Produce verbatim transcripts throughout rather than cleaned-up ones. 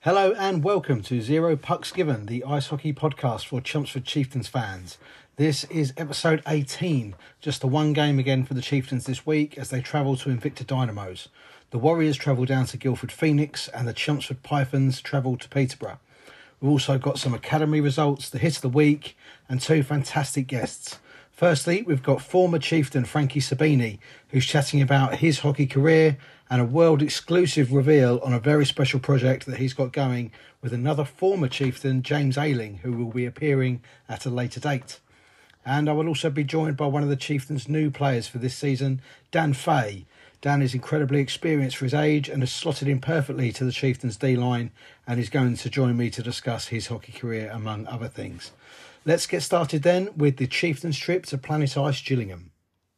Hello and welcome to Zero Pucks Given, the ice hockey podcast for Chelmsford Chieftains fans. This is episode eighteen, just the one game again for the Chieftains this week as they travel to Invicta Dynamos. The Warriors travel down to Guildford Phoenix and the Chelmsford Pythons travel to Peterborough. We've also got some academy results, the hit of the week and two fantastic guests. Firstly, we've got former Chieftain Frankie Sabini, who's chatting about his hockey career and a world-exclusive reveal on a very special project that he's got going with another former Chieftain, James Ayling, who will be appearing at a later date. And I will also be joined by one of the Chieftains' new players for this season, Dan Fay. Dan is incredibly experienced for his age and has slotted in perfectly to the Chieftains' D-line and is going to join me to discuss his hockey career, among other things. Let's get started then with the Chieftains' trip to Planet Ice Gillingham.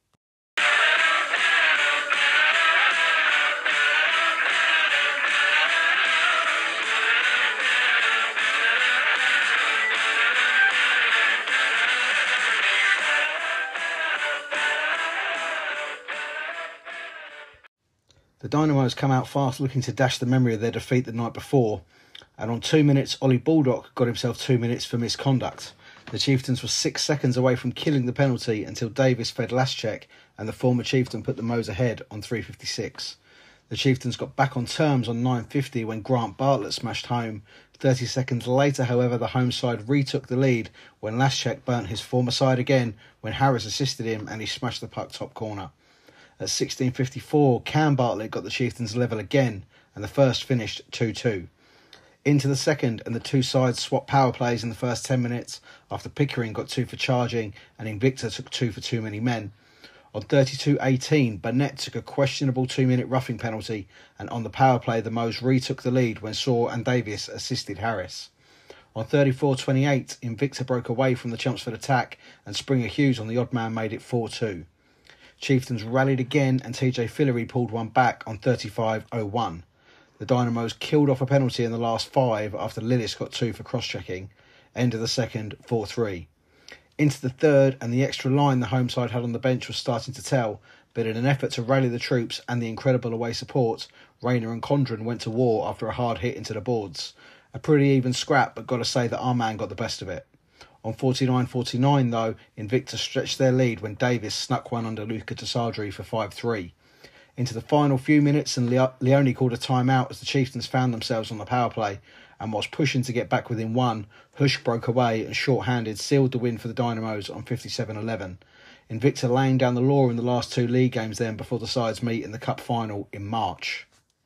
The Dynamos come out fast looking to dash the memory of their defeat the night before, and on two minutes Ollie Baldock got himself two minutes for misconduct. The Chieftains were six seconds away from killing the penalty until Davis fed Laschek and the former Chieftain put the Moes ahead on three fifty-six. The Chieftains got back on terms on nine fifty when Grant Bartlett smashed home. thirty seconds later, however, the home side retook the lead when Laschek burnt his former side again when Harris assisted him and he smashed the puck top corner. At sixteen fifty-four, Cam Bartlett got the Chieftains level again and the first finished two two. Into the second, and the two sides swapped power plays in the first ten minutes after Pickering got two for charging and Invicta took two for too many men. On thirty-two eighteen, Burnett took a questionable two-minute roughing penalty, and on the power play the Moes retook the lead when Saw and Davis assisted Harris. On thirty-four twenty-eight, Invicta broke away from the Chelmsford attack and Springer Hughes on the odd man made it four two. Chieftains rallied again and T J Fillery pulled one back on thirty-five oh one. The Dynamos killed off a penalty in the last five after Lillis got two for cross-checking. End of the second, four three. Into the third, and the extra line the home side had on the bench was starting to tell, but in an effort to rally the troops and the incredible away support, Rayner and Condren went to war after a hard hit into the boards. A pretty even scrap, but got to say that our man got the best of it. On forty-nine forty-nine though, Invicta stretched their lead when Davis snuck one under Luca Tasadri for five three. Into the final few minutes and Leo- Leone called a timeout as the Chieftains found themselves on the power play, and whilst pushing to get back within one, Hush broke away and short-handed sealed the win for the Dynamos on fifty-seven eleven. Invicta laying down the law in the last two league games then before the sides meet in the Cup final in March.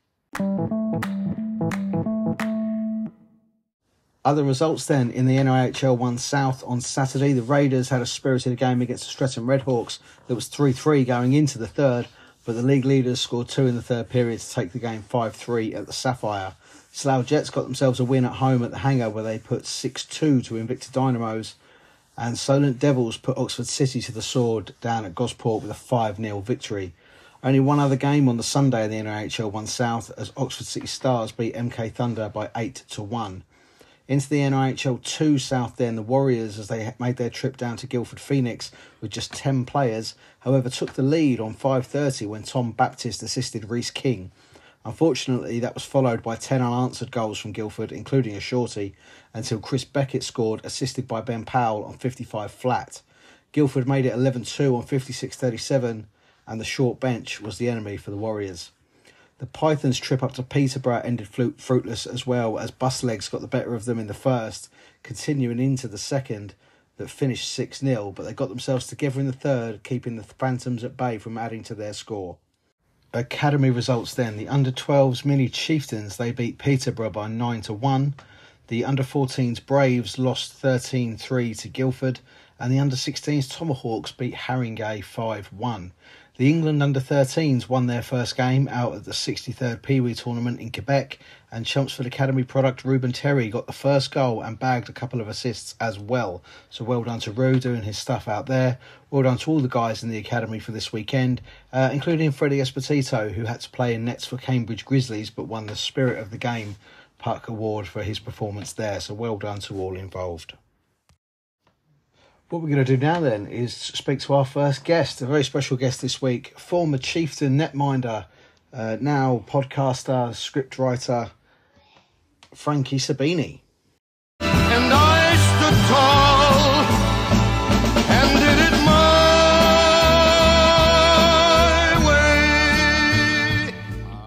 Other results then in the N I H L one South on Saturday. The Raiders had a spirited game against the Streatham Redhawks that was three three going into the third, but the league leaders scored two in the third period to take the game five three at the Sapphire. Slough Jets got themselves a win at home at the Hangar where they put six two to Invicta Dynamos, and Solent Devils put Oxford City to the sword down at Gosport with a five nil victory. Only one other game on the Sunday in the N I H L one South as Oxford City Stars beat M K Thunder by eight to one. Into the N I H L two South then, the Warriors, as they made their trip down to Guildford Phoenix with just ten players, however took the lead on five thirty when Tom Baptist assisted Reece King. Unfortunately, that was followed by ten unanswered goals from Guildford, including a shorty, until Chris Beckett scored, assisted by Ben Powell on fifty-five flat. Guildford made it eleven two on fifty-six thirty-seven, and the short bench was the enemy for the Warriors. The Pythons' trip up to Peterborough ended fruitless as well, as bus legs got the better of them in the first, continuing into the second that finished six nil, but they got themselves together in the third, keeping the Phantoms at bay from adding to their score. Academy results then. The under twelves mini Chieftains, they beat Peterborough by nine to one. The under fourteens Braves lost thirteen three to Guildford, and the under sixteens Tomahawks beat Haringey five one. The England under thirteens won their first game out at the sixty-third Pee Wee tournament in Quebec, and Chelmsford Academy product Ruben Terry got the first goal and bagged a couple of assists as well. So well done to Ru doing his stuff out there. Well done to all the guys in the academy for this weekend, uh, including Freddie Esposito, who had to play in nets for Cambridge Grizzlies but won the Spirit of the Game Puck Award for his performance there. So well done to all involved. What we're going to do now then is speak to our first guest, a very special guest this week, former Chieftain netminder, uh, now podcaster, scriptwriter, Frankie Sabini. And I stood tall and did it my way.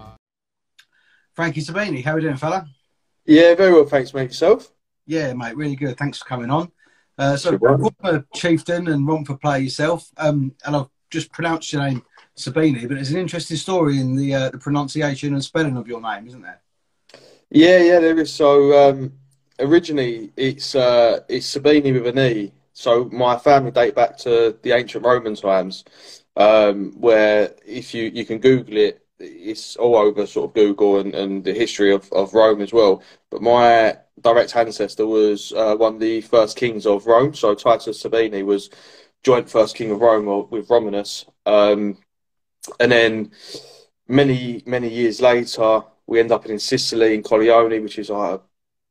Frankie Sabini, how are we doing, fella? Yeah, very well, thanks, mate. Yourself? Yeah, mate, really good. Thanks for coming on. Uh, so, former Chieftain and Romford player yourself, um, and I've just pronounced your name Sabini, but there's an interesting story in the uh, the pronunciation and spelling of your name, isn't there? Yeah, yeah, there is. So um, originally, it's uh, it's Sabini with an E. So my family date back to the ancient Roman times, um, where if you you can Google it, it's all over sort of Google and, and the history of, of Rome as well. But my direct ancestor was uh, one of the first kings of Rome. So Titus Sabini was joint first king of Rome with Romanus. Um, and then many, many years later, we end up in Sicily, in Corleone, which is like a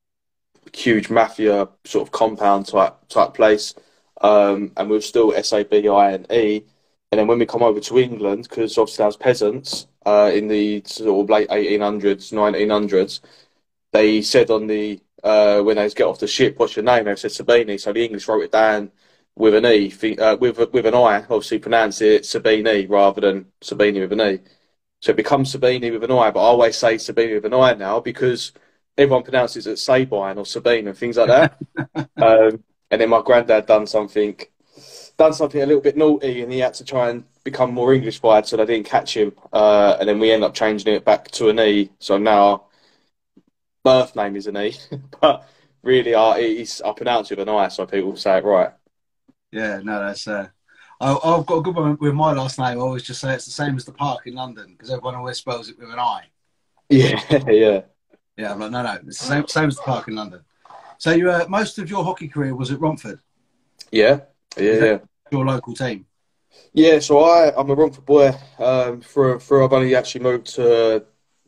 huge mafia sort of compound type type place. Um, and we're still S A B I N E. And then when we come over to England, because obviously I was peasants uh, in the sort of late eighteen hundreds, nineteen hundreds, they said on the, uh, when they get off the ship, what's your name? They said Sabini. So the English wrote it down with an E, uh, with, with an I, obviously pronounce it Sabini rather than Sabini with an E. So it becomes Sabini with an I, but I always say Sabini with an I now because everyone pronounces it Sabine or Sabine and things like that. um, and then my granddad done something... done something a little bit naughty and he had to try and become more English-fied so they didn't catch him. Uh, and then we end up changing it back to an E. So now birth name is an E. But really, I, it's, I pronounce it with an I so people say it right. Yeah, no, that's... Uh, I, I've got a good one with my last name. I always just say it's the same as the park in London because everyone always spells it with an I. Yeah, yeah. Yeah, I'm like, no, no, it's the same, same as the park in London. So you, uh, most of your hockey career was at Romford? Yeah, yeah, yeah. Your local team? Yeah, so I, I'm a Romford boy. Um, for, for I've only actually moved to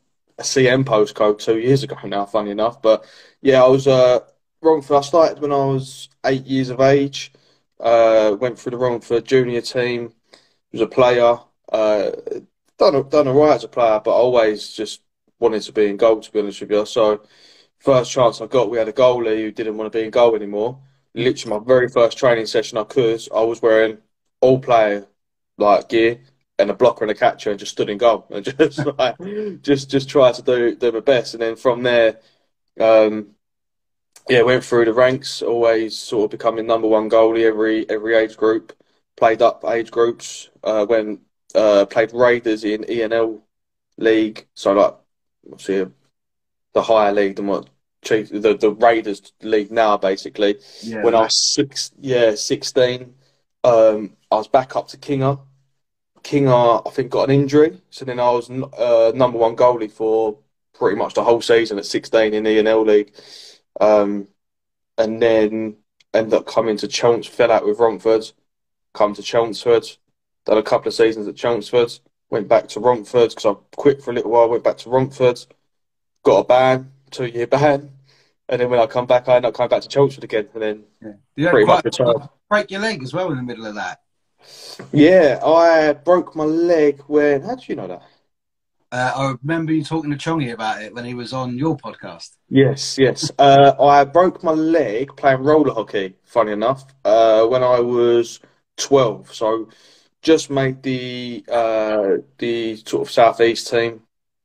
a C M postcode two years ago now, funny enough. But yeah, I was uh, Romford. I started when I was eight years of age. Uh, went through the Romford junior team. Was a player. Uh, done done alright as a player, but I always just wanted to be in goal. To be honest with you, so first chance I got, we had a goalie who didn't want to be in goal anymore. Literally, my very first training session I could, I was wearing all player like gear and a blocker and a catcher, and just stood in goal and just like just just try to do do my best. And then from there, um, yeah, went through the ranks. Always sort of becoming number one goalie every every age group. Played up age groups. Uh, when uh, played Raiders in E N L league, so like obviously the higher league than what. Chief, the the Raiders league now basically. Yeah, when I was six, yeah, sixteen, um, I was back up to Kinger. Kinger, I think, got an injury, so then I was uh, number one goalie for pretty much the whole season at sixteen in the E N L league, um, and then ended up coming to Chelmsford. Fell out with Romford, come to Chelmsford, done a couple of seasons at Chelmsford, went back to Romford because I quit for a little while. Went back to Romford, got a ban. Two-year ban, and then when I come back, I end up coming back to Chelmsford again, and then yeah. You pretty much retired. Break your leg as well in the middle of that. Yeah, I broke my leg when. How did you know that? Uh, I remember you talking to Chongi about it when he was on your podcast. Yes, yes. uh, I broke my leg playing roller hockey. Funny enough, uh, when I was twelve, so just made the uh, the sort of southeast team.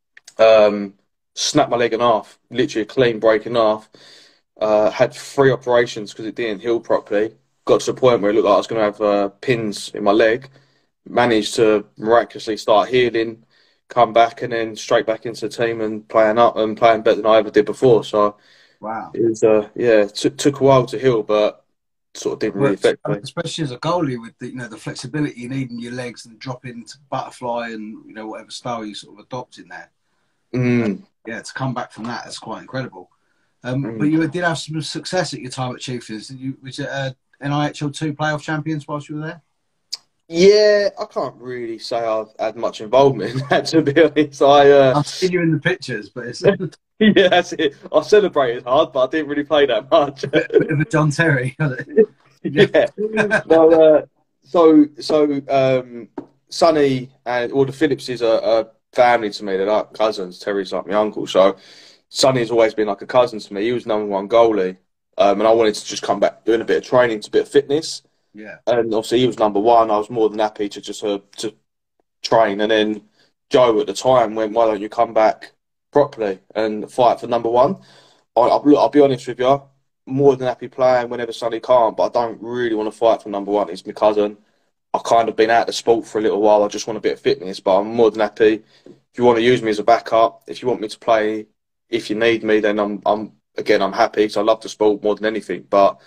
Um, Snapped my leg in half, literally a clean break in half. Uh, had three operations because it didn't heal properly. Got to the point where it looked like I was going to have uh, pins in my leg. Managed to miraculously start healing, come back, and then straight back into the team and playing up and playing better than I ever did before. So, wow, it was uh, yeah, it t- took a while to heal, but sort of didn't well, really affect me. Especially as a goalie with the, you know, the flexibility you need in your legs and dropping to butterfly and you know whatever style you sort of adopt in there. Mm. Yeah, to come back from that, that's quite incredible. Um, Mm. But you did have some success at your time at Chieftains. Did you, was it uh, N I H L two playoff champions whilst you were there? Yeah, I can't really say I've had much involvement in that, to be honest. I, uh... I've seen you in the pictures, but it's... yeah, that's it. I celebrated hard, but I didn't really play that much. a bit, bit of a John Terry. Yeah. Well, uh, so, so um, Sonny and all the Phillipses are, are family to me. They're like cousins. Terry's like my uncle. So Sonny's always been like a cousin to me. He was number one goalie, um, and I wanted to just come back doing a bit of training, to a bit of fitness. Yeah. And obviously he was number one. I was more than happy to just uh, to train. And then Joe at the time went, "Why don't you come back properly and fight for number one?" I, I'll, look, I'll be honest with you, more than happy playing whenever Sonny can't, but I don't really want to fight for number one. He's my cousin. I've kind of been out of the sport for a little while. I just want a bit of fitness, but I'm more than happy. If you want to use me as a backup, if you want me to play, if you need me, then I'm, I'm again, I'm happy because I love the sport more than anything. But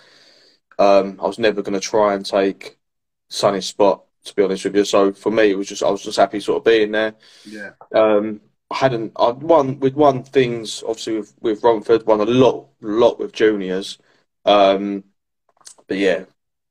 um, I was never going to try and take Sonny's spot, to be honest with you. So for me, it was just I was just happy sort of being there. Yeah. Um, I hadn't. I'd won with won things obviously with with Romford. Won a lot, lot with juniors. Um, but yeah,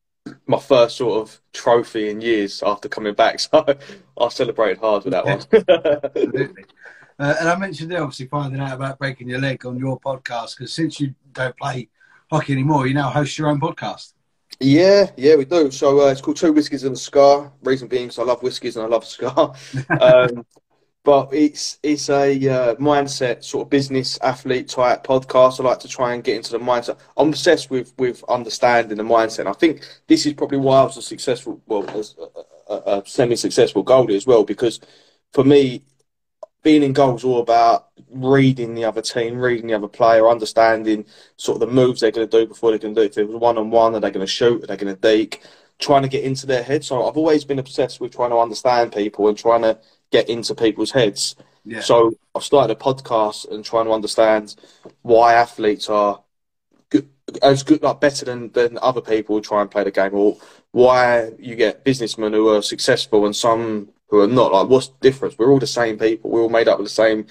my first sort of trophy in years after coming back. So I celebrated hard with that one. Absolutely. Uh, and I mentioned there, obviously, finding out about breaking your leg on your podcast, because since you don't play hockey anymore, you now host your own podcast. Yeah, yeah, we do. So uh, it's called Two Whiskies and a Scar. Reason being, because I love whiskies and I love a scar. um, but it's it's a uh, mindset sort of business athlete type podcast. I like to try and get into the mindset. I'm obsessed with with understanding the mindset. And I think this is probably why I was a successful, well, a, a, a semi-successful goalie as well. Because for me, being in goal is all about reading the other team, reading the other player, understanding sort of the moves they're going to do before they can do it. If it was one-on-one, are they going to shoot? Are they going to deke? Trying to get into their head. So I've always been obsessed with trying to understand people and trying to get into people's heads. Yeah. So I've started a podcast and trying to understand why athletes are good, as good, like better than, than other people who try and play the game, or why you get businessmen who are successful and some who are not. Like, what's the difference? We're all the same people. We're all made up of the same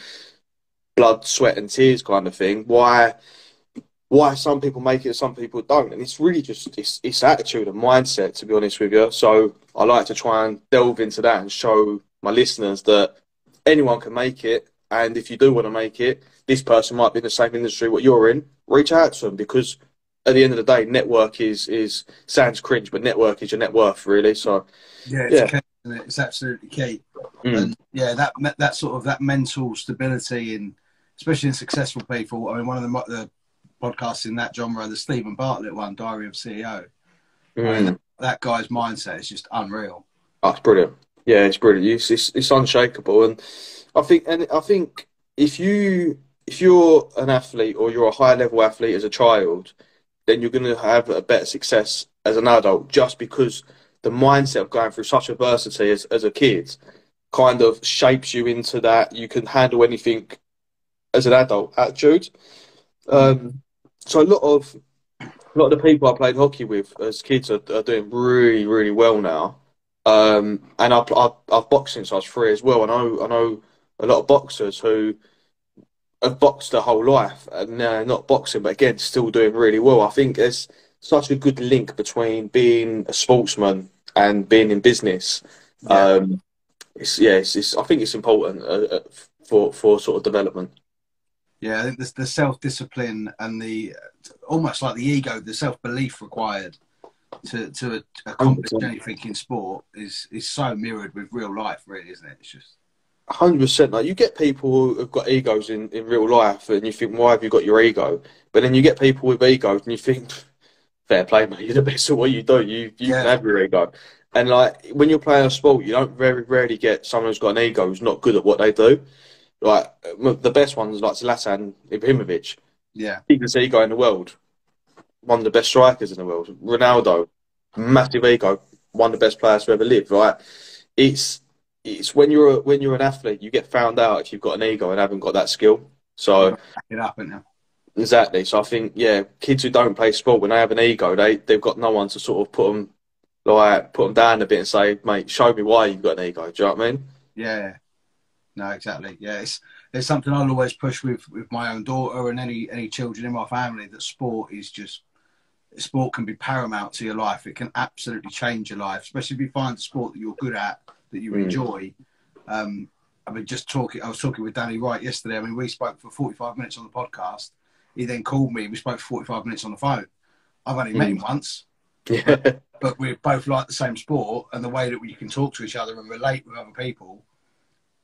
blood, sweat, and tears kind of thing. Why, why some people make it, some people don't, and it's really just it's, it's attitude and mindset, to be honest with you. So I like to try and delve into that and show my listeners that anyone can make it, and if you do want to make it, this person might be in the same industry what you're in. Reach out to them, because at the end of the day, network is is sounds cringe, but network is your net worth, really. So yeah, it's yeah. key, isn't it? It's absolutely key. Mm. And yeah, that that sort of that mental stability, and especially in successful people. I mean, one of the the podcasts in that genre, the Stephen Bartlett one, Diary of C E O. Mm. I mean, that guy's mindset is just unreal. Oh, it's brilliant. Yeah, it's brilliant. It's, it's it's unshakable, and I think and I think if you if you're an athlete or you're a high level athlete as a child, then you're going to have a better success as an adult, just because the mindset of going through such adversity as as a kid kind of shapes you into that you can handle anything as an adult attitude. Um, so a lot of a lot of the people I played hockey with as kids are, are doing really really well now. Um, and I've, I've, I've boxed since I was three as well. I know I know a lot of boxers who have boxed their whole life and uh, not boxing, but again, still doing really well. I think there's such a good link between being a sportsman and being in business. Yeah. Um, it's, yeah, it's, it's, I think it's important uh, for, for sort of development. Yeah, I think the, the self-discipline and the almost like the ego, the self-belief required to to accomplish anything in sport is is so mirrored with real life, really, isn't it? It's just one hundred percent. Like, you get people who have got egos in, in real life, and you think, why have you got your ego? But then you get people with egos, and you think, fair play, mate. You're the best at what you do. You you yeah. can have your ego. And like, when you're playing a sport, you don't very rarely get someone who's got an ego who's not good at what they do. Like, the best ones, like Zlatan Ibrahimovic. Yeah, biggest ego in the world. One of the best strikers in the world. Ronaldo, massive ego, one of the best players to ever live. Right? It's it's when you're a, when you're an athlete, you get found out if you've got an ego and haven't got that skill. So back it up, isn't it? Exactly. So I think, yeah, kids who don't play sport, when they have an ego, they they've got no one to sort of put them like put them down a bit and say, mate, show me why you've got an ego. Do you know what I mean? Yeah. No, exactly. Yeah, it's it's something I'll always push with with my own daughter and any any children in my family, that sport is just sport can be paramount to your life. It can absolutely change your life, especially if you find a sport that you're good at, that you mm. enjoy. Um, I mean, just talking. I was talking with Danny Wright yesterday. I mean, we spoke for forty-five minutes on the podcast. He then called me. We spoke for forty-five minutes on the phone. I've only mm. met him once, yeah. but, but we both like the same sport, and the way that we can talk to each other and relate with other people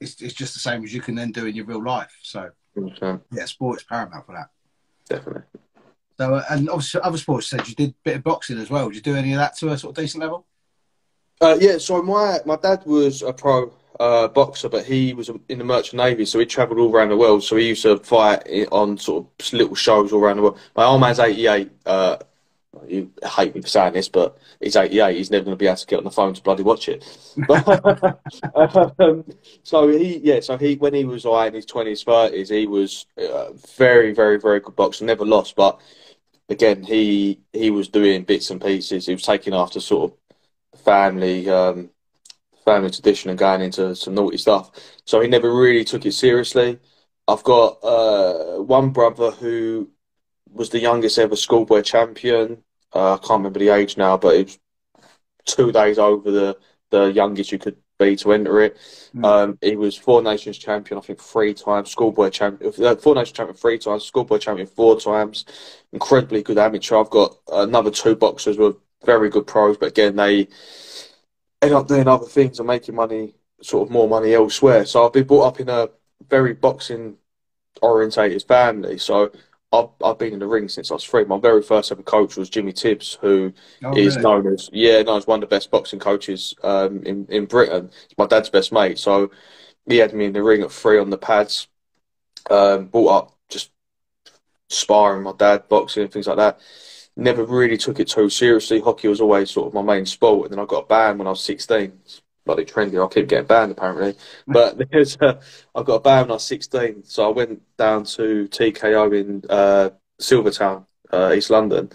it's it's just the same as you can then do in your real life. So Okay. yeah, sport is paramount for that. Definitely. So uh, and obviously other sports, you said you did a bit of boxing as well. Did you do any of that to a sort of decent level? Uh, yeah, so my my dad was a pro uh, boxer, but he was in the Merchant Navy, so he travelled all around the world. So he used to fight i- on sort of little shows all around the world. My old man's eighty-eight. Uh, you hate me for saying this, but he's eighty-eight. He's never going to be able to get on the phone to bloody watch it. But, um, so he, yeah, so he when he was like in his twenties, thirties, he was uh, very, very, very good boxer. Never lost, but again, he he was doing bits and pieces. He was taking after sort of family um, family tradition and going into some naughty stuff. So he never really took it seriously. I've got uh, one brother who was the youngest ever schoolboy champion. Uh, I can't remember the age now, but it was two days over the, the youngest you could be to enter it. Mm. Um, he was Four Nations champion, I think, three times. Schoolboy champion, uh, Four Nations champion three times. Schoolboy champion four times. Incredibly good amateur. I've got another two boxers who are very good pros, but again, they end up doing other things and making money, sort of more money elsewhere. So I've been brought up in a very boxing orientated family. So I've I've been in the ring since I was three. My very first ever coach was Jimmy Tibbs, who Oh, is really? known as yeah, known as one of the best boxing coaches um, in in Britain. He's my dad's best mate. So he had me in the ring at three on the pads. Um, brought up just sparring my dad, boxing and things like that. Never really took it too seriously. Hockey was always sort of my main sport, and then I got banned when I was sixteen. It's bloody trendy. I keep getting banned apparently, but there's uh, I got a ban when I was sixteen, so I went down to T K O in uh, Silvertown, uh, East London,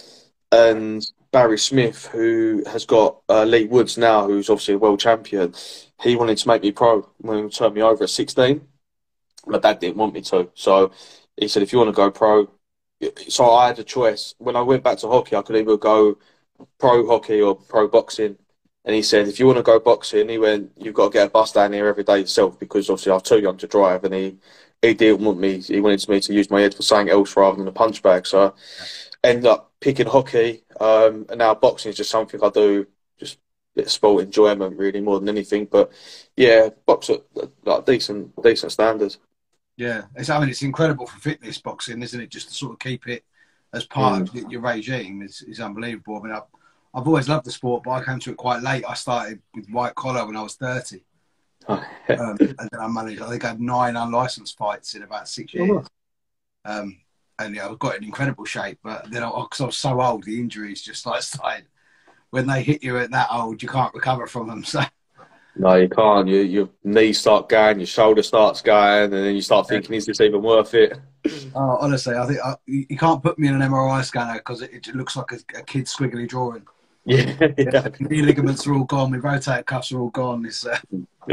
and Barry Smith, who has got uh, Lee Woods now, who's obviously a world champion. He wanted to make me pro when he turned me over at sixteen. My dad didn't want me to, so he said, "If you want to go pro." So I had a choice. When I went back to hockey, I could either go pro hockey or pro boxing. And he said, if you want to go boxing, he went, you've got to get a bus down here every day yourself, because obviously I was too young to drive, and he, he didn't want me, he wanted me to use my head for something else rather than a punch bag. So I ended up picking hockey, um, and now boxing is just something I do, just a bit of sport enjoyment really more than anything. But yeah, box at like decent, decent standards. Yeah, it's, I mean, it's incredible for fitness boxing, isn't it? Just to sort of keep it as part Mm. of your regime is, is unbelievable. I mean, I've, I've always loved the sport, but I came to it quite late. I started with white collar when I was thirty. Oh, Um, and then I managed, I think I had nine unlicensed fights in about six years. Um, and yeah, I got in incredible shape. But then, because I, I was so old, the injuries just like started. When they hit you at that old, you can't recover from them. So no, you can't. You, your knees start going, your shoulder starts going, and then you start thinking, is this even worth it? uh, honestly, I think I, you you can't put me in an M R I scanner because it, it looks like a, a kid's squiggly drawing. Yeah, yeah. Knee ligaments are all gone. My rotator cuffs are all gone. It's uh,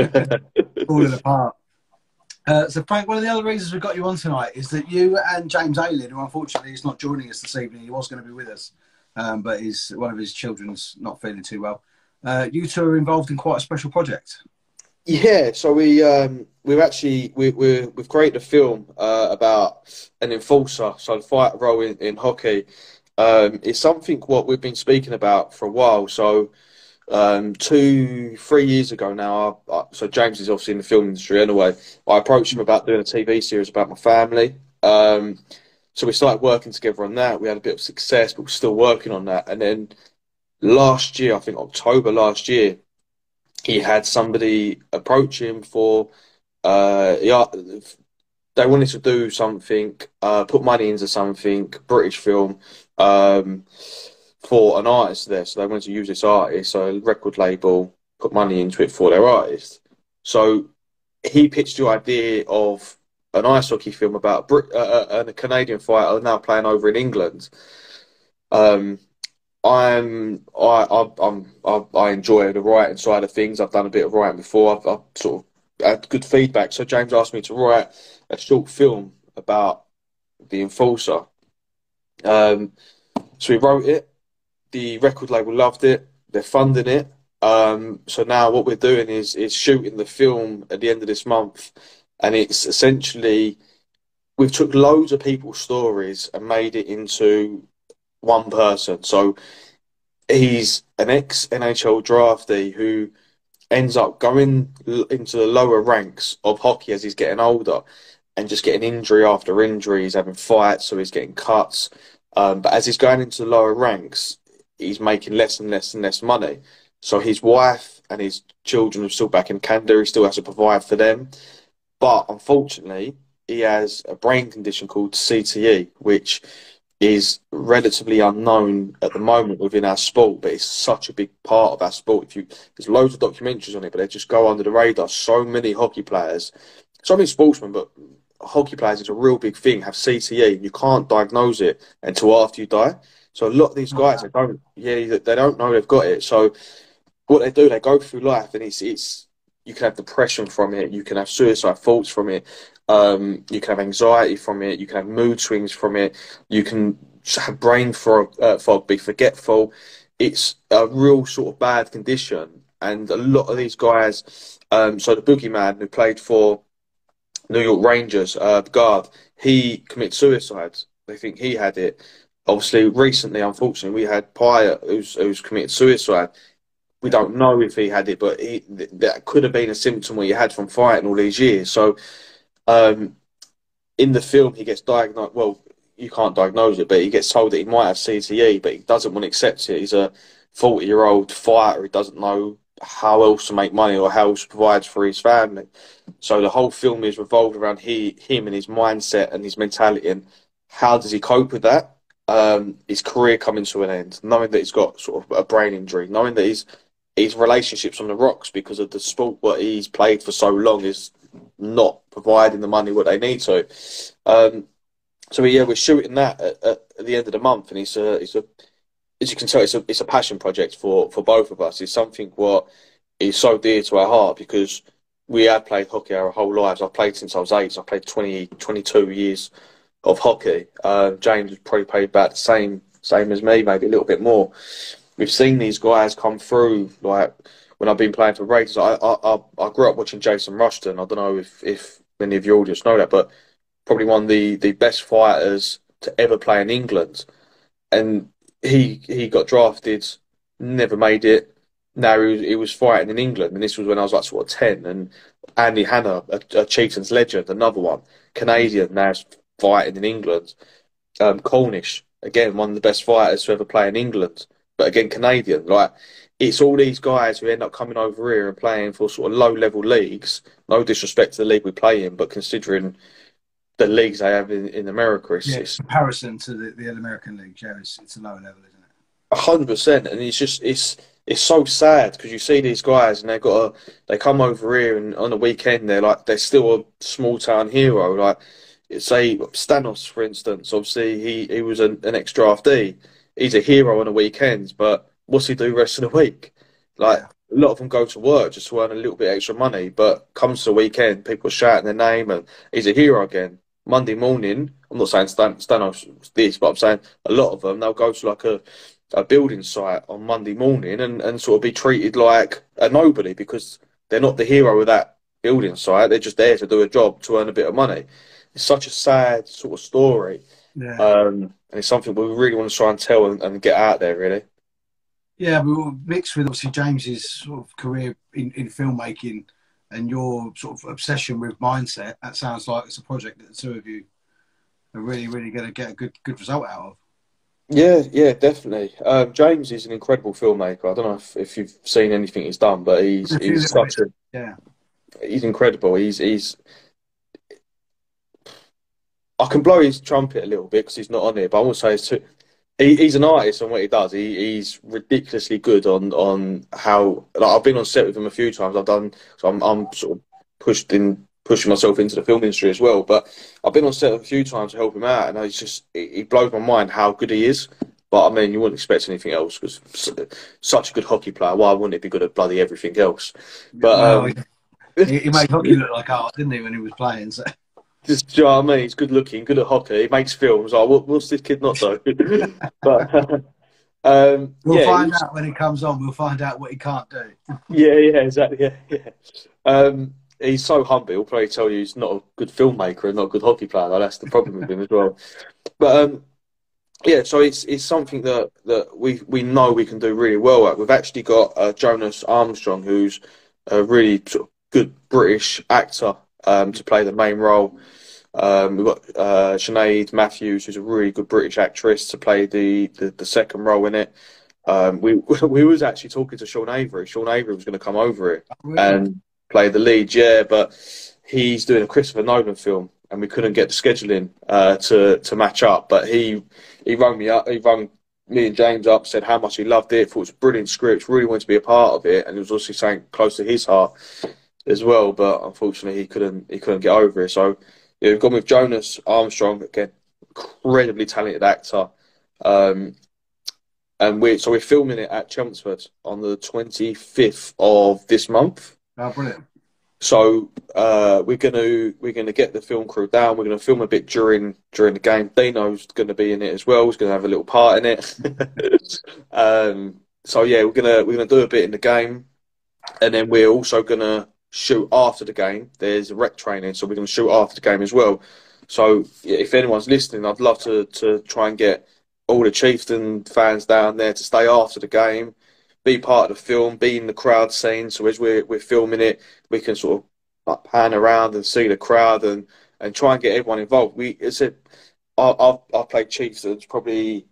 falling apart. Uh, so, Frank, one of the other reasons we got you on tonight is that you and James Ayling, who unfortunately is not joining us this evening, he was going to be with us, um, but his, one of his children's not feeling too well. Uh, you two are involved in quite a special project. Yeah, so we um, we've actually we we we've created a film uh, about an enforcer, so the fight role in, in hockey. Um, it's something what we've been speaking about for a while. So um, two, three years ago now, I, I, so James is obviously in the film industry anyway. I approached him about doing a T V series about my family. Um, so we started working together on that. We had a bit of success, but we're still working on that. And then last year, I think October last year, he had somebody approach him for uh, yeah, they wanted to do something, uh, put money into something, British film, um, for an artist there. So they wanted to use this artist, so a record label put money into it for their artist. So he pitched the idea of an ice hockey film about Brit- uh, uh, a Canadian fighter now playing over in England. Um, I'm I I I'm I, I enjoy the writing side of things. I've done a bit of writing before. I've, I've sort of had good feedback. So James asked me to write a short film about the enforcer. Um, so we wrote it. The record label loved it. They're funding it. Um, so now what we're doing is is shooting the film at the end of this month, and it's essentially we've took loads of people's stories and made it into one person. So he's an ex-N H L draftee who ends up going l- into the lower ranks of hockey as he's getting older and just getting injury after injury. He's having fights, so he's getting cuts. Um, but as he's going into the lower ranks, he's making less and less and less money. So his wife and his children are still back in Canada. He still has to provide for them. But unfortunately, he has a brain condition called C T E, which is relatively unknown at the moment within our sport, but it's such a big part of our sport. If you, there's loads of documentaries on it, but they just go under the radar. So many hockey players, so many sportsmen, but hockey players is a real big thing, have C T E, and you can't diagnose it until after you die. So a lot of these guys, they don't, yeah, they don't know they've got it. So what they do, they go through life, and it's, it's you can have depression from it, you can have suicide thoughts from it, um, you can have anxiety from it, you can have mood swings from it, you can just have brain fog, uh, fog, be forgetful. It's a real sort of bad condition, and a lot of these guys. Um, so the boogeyman who played for New York Rangers, uh, guard, he committed suicide. They think he had it. Obviously, recently, unfortunately, we had Pyatt who's who's committed suicide. We don't know if he had it, but he, th that could have been a symptom what he had from fighting all these years. So, um, in the film, he gets diagnosed. Well, you can't diagnose it, but he gets told that he might have C T E, but he doesn't want to accept it. He's a forty-year-old fighter. He doesn't know how else to make money or how else to provide for his family. So the whole film is revolved around he, him and his mindset and his mentality, and how does he cope with that? Um, his career coming to an end, knowing that he's got sort of a brain injury, knowing that his his relationships on the rocks because of the sport what he's played for so long is not providing the money what they need to. Um, so yeah, we're shooting that at, at, at the end of the month, and it's a it's a as you can tell, it's a it's a passion project for for both of us. It's something what is so dear to our heart because we have played hockey our whole lives. I've played since I was eight. So I've played twenty, twenty-two years of hockey. Uh, James has probably played about the same same as me, maybe a little bit more. We've seen these guys come through. Like when I've been playing for Raiders, I I I grew up watching Jason Rushton. I don't know if if many of your audience know that, but probably one of the the best fighters to ever play in England, and he he got drafted, never made it. Now he was, he was fighting in England, and this was when I was like sort of ten. And Andy Hanna, a, a Chieftains legend, another one, Canadian, now fighting in England. Um, Cornish, again, one of the best fighters to ever play in England, but again Canadian. Like it's all these guys who end up coming over here and playing for sort of low level leagues. No disrespect to the league we play in, but considering the leagues they have in, in America, it's, Yeah, it's comparison to the, the American league, yeah, it's, it's a lower level, isn't it? A hundred percent, and it's just it's it's so sad because you see these guys and they've got a, they come over here and on the weekend they're like they're still a small town hero. Like say Stanos, for instance, obviously he he was an, an ex-draftee. He's a hero on the weekends, but what's he do the rest of the week? Like Yeah. a lot of them go to work just to earn a little bit extra money, but comes to the weekend, people are shouting their name and he's a hero again. Monday morning, I'm not saying Stan, Stanos this, but I'm saying a lot of them they'll go to like a a building site on Monday morning and, and sort of be treated like a nobody because they're not the hero of that building site. They're just there to do a job to earn a bit of money. It's such a sad sort of story. Yeah. Um, and it's something we really want to try and tell and, and get out there, really. Yeah, we were mixed with obviously James's sort of career in, in filmmaking and your sort of obsession with mindset. That sounds like it's a project that the two of you are really, really going to get a good good result out of. Yeah, yeah, definitely. Um, James is an incredible filmmaker. I don't know if, if you've seen anything he's done, but he's he's such a yeah, he's incredible. He's he's I can blow his trumpet a little bit because he's not on it, but I will say it's too, he, he's an artist on what he does. He he's ridiculously good on on how. Like, I've been on set with him a few times. I've done so. I'm I'm sort of pushed in pushing myself into the film industry as well. But I've been on set a few times to help him out, and it's just it, it blows my mind how good he is. But I mean, you wouldn't expect anything else because such a good hockey player. Why wouldn't it be good at bloody everything else? But well, um, he, he made hockey look like art, didn't he, when he was playing? So. just, do you know what I mean? He's good looking, good at hockey. He makes films. Like, what, what's this kid not do? But um, we'll yeah, find was, out when he comes on. We'll find out what he can't do. Yeah, yeah, exactly. Yeah, yeah. Um, he's so humble. He'll probably tell you he's not a good filmmaker and not a good hockey player. Like, that's the problem with him as well. But um, yeah, so it's it's something that, that we we know we can do really well at. We've actually got uh, Jonas Armstrong, who's a really sort of good British actor um, to play the main role. Um, we've got uh, Sinead Matthews, who's a really good British actress, to play the, the, the second role in it. Um, we we was actually talking to Sean Avery. Sean Avery was going to come over it Really? and play the lead, yeah, but he's doing a Christopher Nolan film, and we couldn't get the scheduling uh, to to match up. But he he rang me up, he rang me and James up, said how much he loved it, thought it was a brilliant script, really wanted to be a part of it, and it was also something close to his heart as well. But unfortunately, he couldn't he couldn't get over it. So yeah, we've gone with Jonas Armstrong again, incredibly talented actor. Um, And we so we're filming it at Chelmsford on the twenty-fifth of this month. Oh, brilliant! So uh, we're gonna we're gonna get the film crew down. We're gonna film a bit during during the game. Dino's gonna be in it as well. He's gonna have a little part in it. um, so yeah, we're gonna we're gonna do a bit in the game, and then we're also gonna shoot after the game. There's a rec training, so we're gonna shoot after the game as well. So yeah, if anyone's listening, I'd love to to try and get all the Chieftain fans down there to stay after the game, be part of the film, be in the crowd scene. So as we're we're filming it, we can sort of like pan around and see the crowd and, and try and get everyone involved. We it's a I, I've I've played Chieftains probably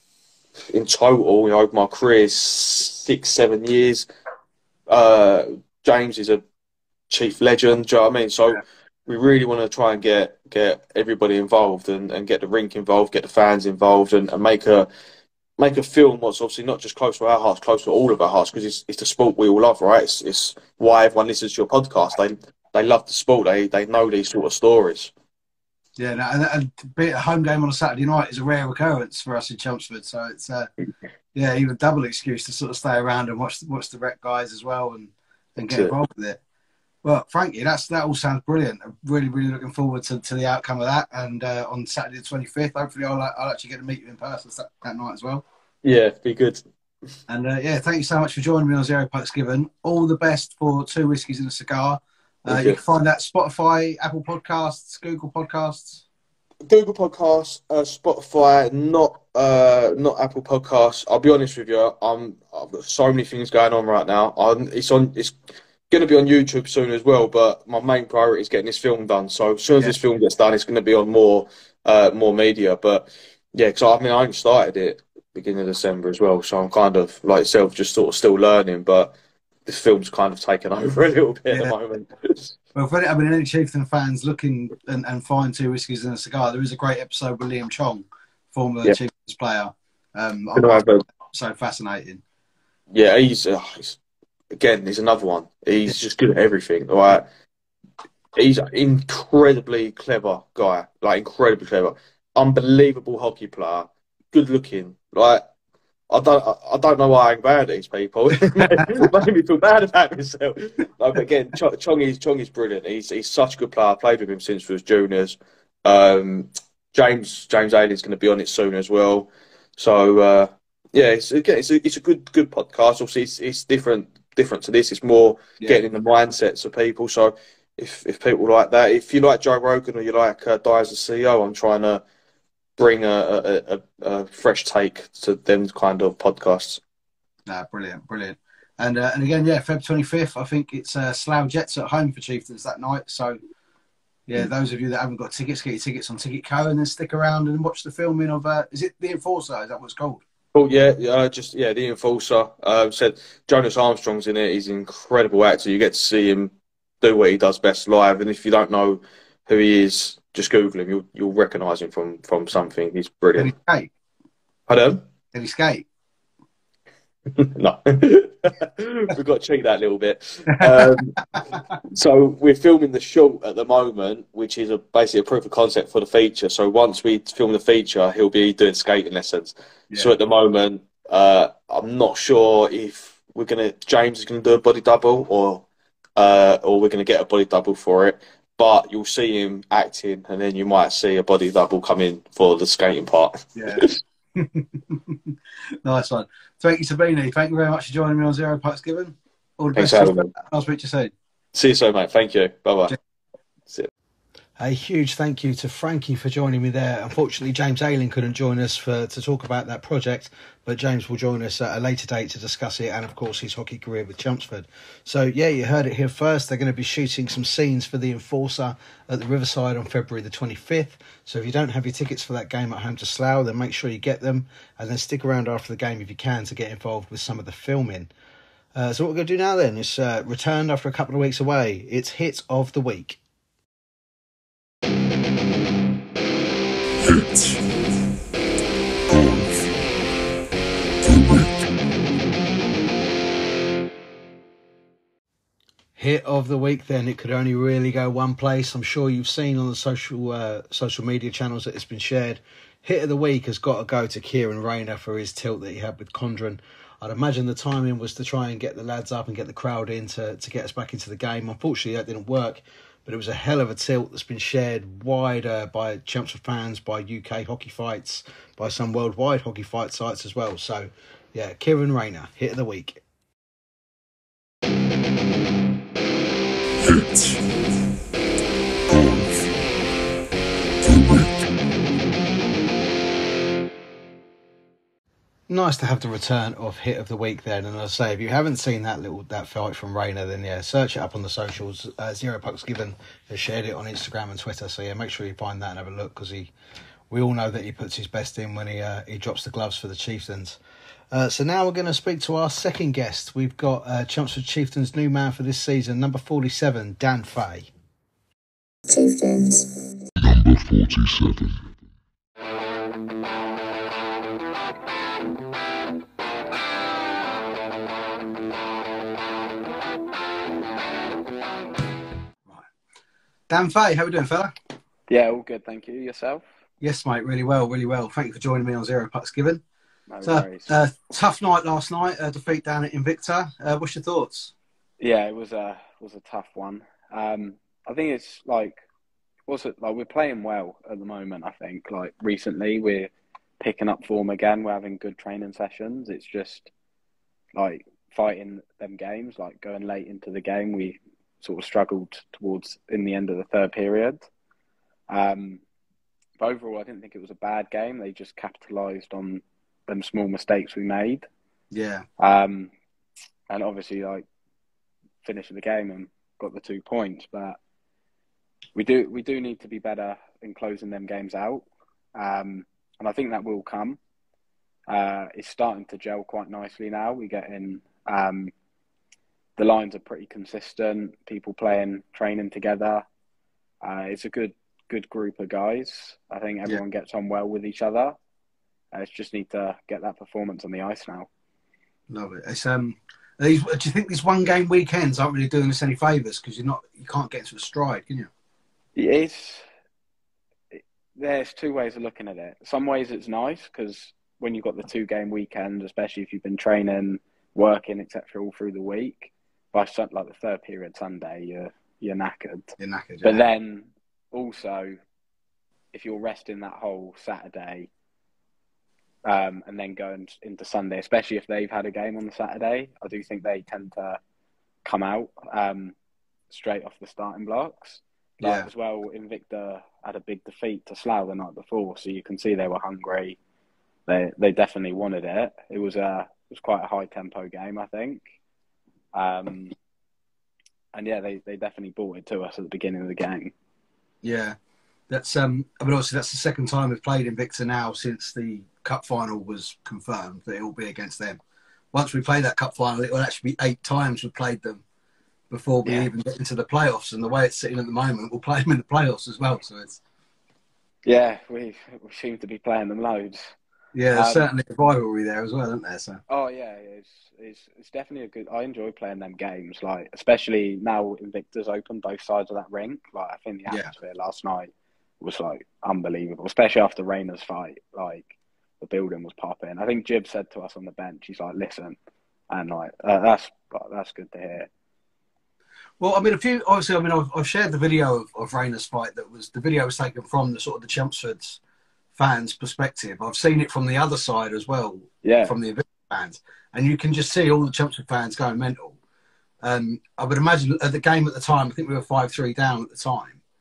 in total, you know, over my career six seven years. Uh, James is a Chief legend. Do you know what I mean? So. Yeah. We really want to try and get get everybody involved and, and get the rink involved, get the fans involved, and, and make a make a film what's obviously not just close to our hearts, close to all of our hearts, because it's it's the sport we all love, right? It's it's why everyone listens to your podcast. They they love the sport. They they know these sort of stories. Yeah, no, and, and to be at a home game on a Saturday night is a rare occurrence for us in Chelmsford. So it's uh, yeah, even double excuse to sort of stay around and watch watch the rec guys as well and, and get involved with it. Well, Frankie, that's that all sounds brilliant. I'm really, really looking forward to, to the outcome of that. And uh, on Saturday the twenty-fifth, hopefully I'll, I'll actually get to meet you in person that, that night as well. Yeah, be good. And uh, yeah, thank you so much for joining me on Zero Pucks Given. All the best for Two Whiskies and a Cigar. Uh, you. you can find that Spotify, Apple Podcasts, Google Podcasts. Google Podcasts, uh, Spotify, not uh, not Apple Podcasts. I'll be honest with you, I'm, I've got so many things going on right now. I'm, it's on. It's going to be on YouTube soon as well, but my main priority is getting this film done. So as soon as yeah. this film gets done, it's going to be on more uh, more media. But yeah, because I mean, I only started it beginning of December as well, so I'm kind of like yourself, just sort of still learning. But this film's kind of taken over a little bit yeah. at the moment. Well, for any, I mean, any Chieftain fans looking and, and find Two Whiskies and a Cigar, there is a great episode with Liam Chong, former yeah. Chieftains player. Um, so fascinating. Yeah, he's. Uh, he's Again, he's another one. He's just good at everything. Right? He's an incredibly clever guy. Like incredibly clever, unbelievable hockey player, good looking. Like I don't, I don't know why I'm bad at these people. It made me feel bad about myself. Like, but again, Ch- Chong is Chong is brilliant. He's he's such a good player. I played with him since we was juniors. Um, James James Ailey's going to be on it soon as well. So uh, yeah, it's again, it's a, it's a good good podcast. Obviously, it's, it's different. different to this. It's more yeah. getting in the mindsets of people. So if if people like that, if you like Joe Rogan or you like uh, Die as a C E O, I'm trying to bring a, a, a, a fresh take to them kind of podcasts. Nah, brilliant, brilliant. And uh, and again, yeah, February twenty-fifth, I think it's uh, Slough Jets at home for Chieftains that night. So yeah, those of you that haven't got tickets, get your tickets on Ticket Co and then stick around and watch the filming of, uh, is it The Enforcer? Is that what it's called? Oh yeah, uh, just yeah, The Enforcer. Uh, said Jonas Armstrong's in it. He's an incredible actor. You get to see him do what he does best live. And if you don't know who he is, just Google him. You'll you'll recognise him from from something. He's brilliant. Did he skate? Pardon? Did he skate? No, we've got to cheat that a little bit. Um, so we're filming the short at the moment, which is a, basically a proof of concept for the feature. So once we film the feature, he'll be doing skating lessons. Yeah. So at the moment, uh, I'm not sure if we're gonna James is gonna do a body double or uh, or we're gonna get a body double for it. But you'll see him acting, and then you might see a body double come in for the skating part. Yeah. Nice one. Frankie Sabini, thank you very much for joining me on Zero Pucks Given. All the best. Thanks, I'll speak to you soon. See you soon, mate. Thank you. Bye bye. A huge thank you to Frankie for joining me there. Unfortunately, James Ayling couldn't join us for to talk about that project, but James will join us at a later date to discuss it and, of course, his hockey career with Chelmsford. So, yeah, you heard it here first. They're going to be shooting some scenes for the Enforcer at the Riverside on February the twenty-fifth. So if you don't have your tickets for that game at home to Slough, then make sure you get them, and then stick around after the game if you can to get involved with some of the filming. Uh, so what we're going to do now then is uh, return after a couple of weeks away. It's Hit of the Week. Hit Hit of the week, then. It could only really go one place. I'm sure you've seen on the social uh, social media channels that it's been shared. Hit of the week has got to go to Kieran Rayner for his tilt that he had with Condren. I'd imagine the timing was to try and get the lads up and get the crowd in to, to get us back into the game. Unfortunately, that didn't work, but it was a hell of a tilt that's been shared wider by Chelmsford fans, by U K hockey fights, by some worldwide hockey fight sites as well. So, yeah, Kieran Rayner, Hit of the week. Hit Nice to have the return of Hit of the Week then, and I say if you haven't seen that little that fight from Rayner, then yeah, search it up on the socials. Uh, Zero Pucks Given has shared it on Instagram and Twitter, so yeah, make sure you find that and have a look, because he, we all know that he puts his best in when he uh, he drops the gloves for the Chieftains. Uh, so now we're going to speak to our second guest. We've got uh, Chelmsford Chieftains' new man for this season, number forty-seven, Dan Fay. Chieftains. number forty-seven. Dan Fay, how we doing, fella? Yeah, all good, thank you. Yourself? Yes, mate, really well, really well. Thank you for joining me on Zero Pucks Given. No So, worries. uh, tough night last night, uh, defeat down at Invicta. Uh, what's your thoughts? Yeah, it was a was a tough one. Um, I think it's like, what's it like? We're playing well at the moment. I think like recently we're picking up form again. We're having good training sessions. It's just like fighting them games, like going late into the game. We sort of struggled towards in the end of the third period. Um, but overall, I didn't think it was a bad game. They just capitalised on them small mistakes we made. Yeah. Um, and obviously, like finishing the game and got the two points. But we do we do need to be better in closing them games out. Um, and I think that will come. Uh, it's starting to gel quite nicely now. We get in. Um, the lines are pretty consistent. People playing, training together. Uh, it's a good good group of guys. I think everyone yeah. gets on well with each other. I uh, just need to get that performance on the ice now. Love it. It's um. These, do you think these one game weekends aren't really doing us any favours, because you're not you can't get into a stride, can you? It's it, there's two ways of looking at it. Some ways it's nice because when you've got the two game weekend, especially if you've been training, working, et cetera, all through the week, by like the third period Sunday, you're you're knackered. You're knackered. But yeah. then also, if you're resting that whole Saturday. Um, and then going into Sunday, especially if they've had a game on the Saturday, I do think they tend to come out um, straight off the starting blocks. Like, yeah. As well, Invicta had a big defeat to Slough the night before, so you can see they were hungry. They they definitely wanted it. It was a it was quite a high tempo game, I think. Um, and yeah, they, they definitely brought it to us at the beginning of the game. Yeah, that's um. I mean, obviously that's the second time we've played Invicta now since the cup final was confirmed that it will be against them. Once we play that cup final, it will actually be eight times we played them before we yeah. even get into the playoffs. And the way it's sitting at the moment, we'll play them in the playoffs as well. So it's yeah, we we seem to be playing them loads. Yeah, there's um, certainly a rivalry there as well, isn't there? So oh yeah, it's it's it's definitely a good. I enjoy playing them games, like especially now Invicta's open both sides of that rink. Like I think the atmosphere yeah. last night was like unbelievable, especially after Rayner's fight. Like. The building was popping. I think Jib said to us on the bench, he's like, listen, and like, uh, that's that's good to hear. Well, I mean, a few, obviously, I mean, I've, I've shared the video of, of Rayner's fight that was, the video was taken from the sort of the Chelmsford fans' perspective. I've seen it from the other side as well, yeah. from the Invicta fans. And you can just see all the Chelmsford fans going mental. Um, I would imagine at the game at the time, I think we were five three down at the time.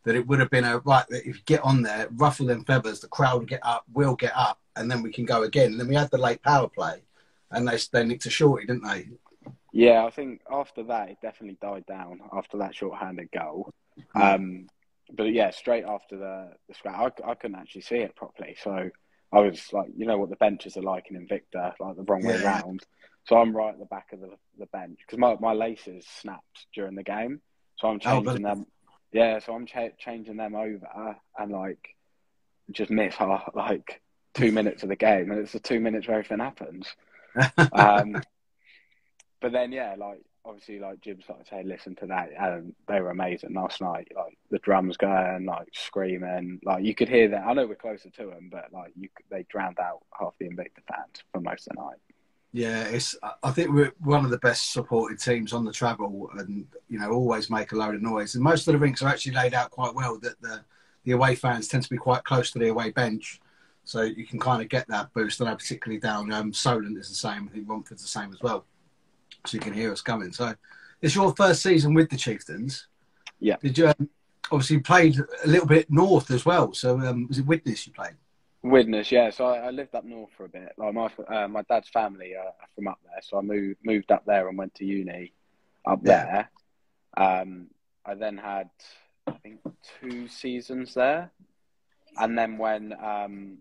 that it would have been a right that if you get on there, ruffle them feathers, the crowd will get up, we'll get up, and then we can go again. And then we had the late power play, and they they nicked a shorty, didn't they? Yeah, I think after that it definitely died down after that short-handed goal. Mm. Um, but yeah, straight after the the scrap, I, I couldn't actually see it properly, so I was like, you know what the benches are like in Invicta, like the wrong way Yeah. round. So I'm right at the back of the the bench because my my laces snapped during the game, so I'm Oh, changing but them. Yeah, so I'm ch- changing them over and like just miss half, like two minutes of the game, and it's the two minutes where everything happens. Um, but then yeah, like obviously like Jib's like say listen to that, and they were amazing last night. Like the drums going, like screaming, like you could hear that. I know we're closer to them, but like you, could- they drowned out half the Invicta fans for most of the night. yeah, it's. I think we're one of the best supported teams on the travel, and you know always make a load of noise. And most of the rinks are actually laid out quite well. That the the away fans tend to be quite close to the away bench, so you can kind of get that boost. I know particularly down um, Solent is the same. I think Romford's the same as well, so you can hear us coming. So it's your first season with the Chieftains. Yeah. Did you um, obviously you played a little bit north as well? So um, was it Widnes you played? Widnes, yeah. So I, I lived up north for a bit. Like my uh, my dad's family are from up there, so I moved moved up there and went to uni up Yeah. there. Um, I then had I think two seasons there, and then when um,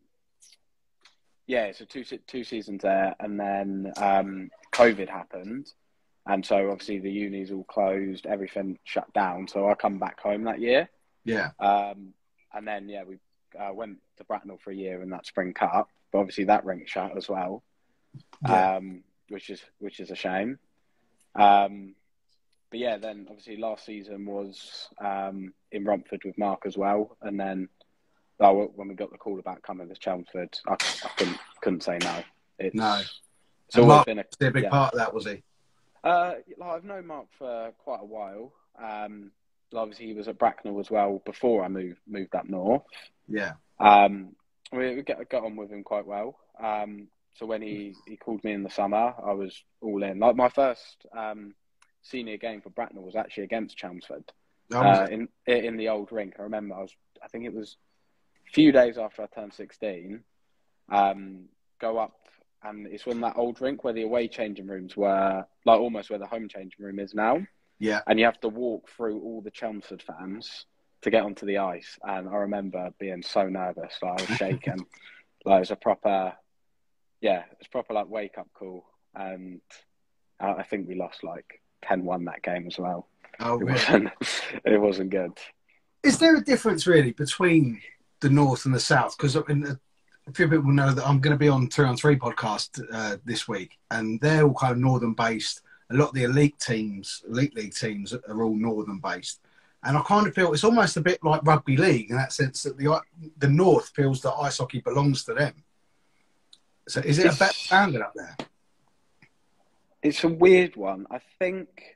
yeah, so two two seasons there, and then um, COVID happened, and so obviously the uni's all closed, everything shut down. So I come back home that year. Yeah. Um, and then yeah, we uh, went to Bracknell for a year in that Spring Cup, but obviously that rink shut as well, Yeah. um, which is which is a shame. Um, but yeah, then obviously last season was um, in Romford with Mark as well, and then oh, when we got the call about coming to Chelmsford, I, I couldn't couldn't say no. It's, No. It's And always Mark been a, was a big yeah. part of that, was he? Uh, like I've known Mark for quite a while. Um, obviously he was at Bracknell as well before I moved moved up north. Yeah. Um, we, we get got on with him quite well. Um, so when he, he called me in the summer, I was all in. Like my first um, senior game for Bracknell was actually against Chelmsford Oh, was uh, it? in in the old rink. I remember I was. I think it was a few days after I turned sixteen. Um, go up, and it's on that old rink where the away changing rooms were, like almost where the home changing room is now. Yeah. And you have to walk through all the Chelmsford fans to get onto the ice. And I remember being so nervous, like I was shaking. Like it was a proper, yeah, it was proper like wake up call. And I think we lost like ten one that game as well. Oh, It really? wasn't, it wasn't good. Is there a difference really between the north and the south? Because a few people know that I'm going to be on Three on Three podcast uh, this week, and they're all kind of northern based. A lot of the elite teams, elite league teams, are all northern based, and I kind of feel it's almost a bit like rugby league in that sense that the the north feels that ice hockey belongs to them. So, is it It's, a better standard up there? It's a weird one. I think,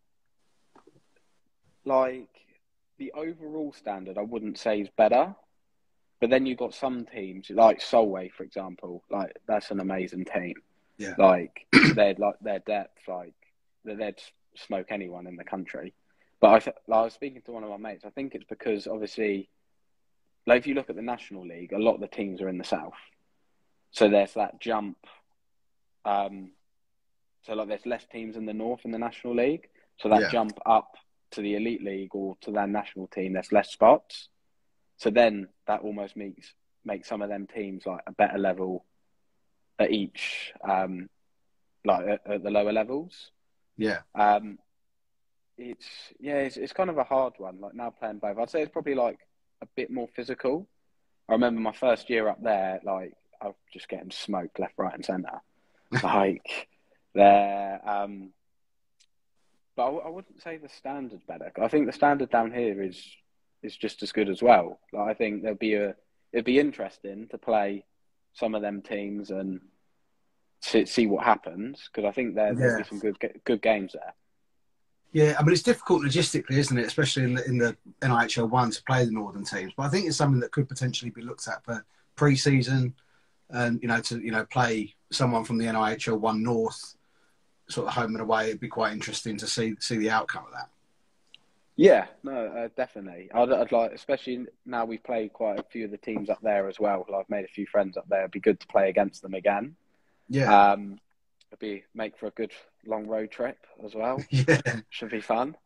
like the overall standard, I wouldn't say is better. But then you've got some teams, like Solway, for example, like that's an amazing team. Yeah. Like they're like their depth, like they'd smoke anyone in the country. But I, th- like, I was speaking to one of my mates. I think it's because obviously, like if you look at the National League, a lot of the teams are in the south, so there's that jump. Um, so like there's less teams in the north in the National League, so that Yeah. jump up to the elite league or to their national team, there's less spots. So then that almost makes makes some of them teams like a better level at each, um, like at, at the lower levels. Yeah. Um, it's yeah, it's, it's kind of a hard one. Like now playing both, I'd say it's probably like a bit more physical. I remember my first year up there, like I was just getting smoked left, right, and centre. like there, um, but I, I wouldn't say the standard's better. I think the standard down here is. is just as good as well. Like, I think there'll be a it'd be interesting to play some of them teams and see, see what happens because I think there there'll Yeah. be some good good games there. Yeah, I mean it's difficult logistically, isn't it? Especially in the in the N I H L one to play the northern teams. But I think it's something that could potentially be looked at for pre-season, and you know to you know play someone from the N I H L one north, sort of home and away. It'd be quite interesting to see see the outcome of that. Yeah, no, uh, definitely. I'd, I'd like, especially now we've played quite a few of the teams up there as well. Like, I've made a few friends up there. It'd be good to play against them again. Yeah, Um, it'd be make for a good long road trip as well. yeah, Should be fun.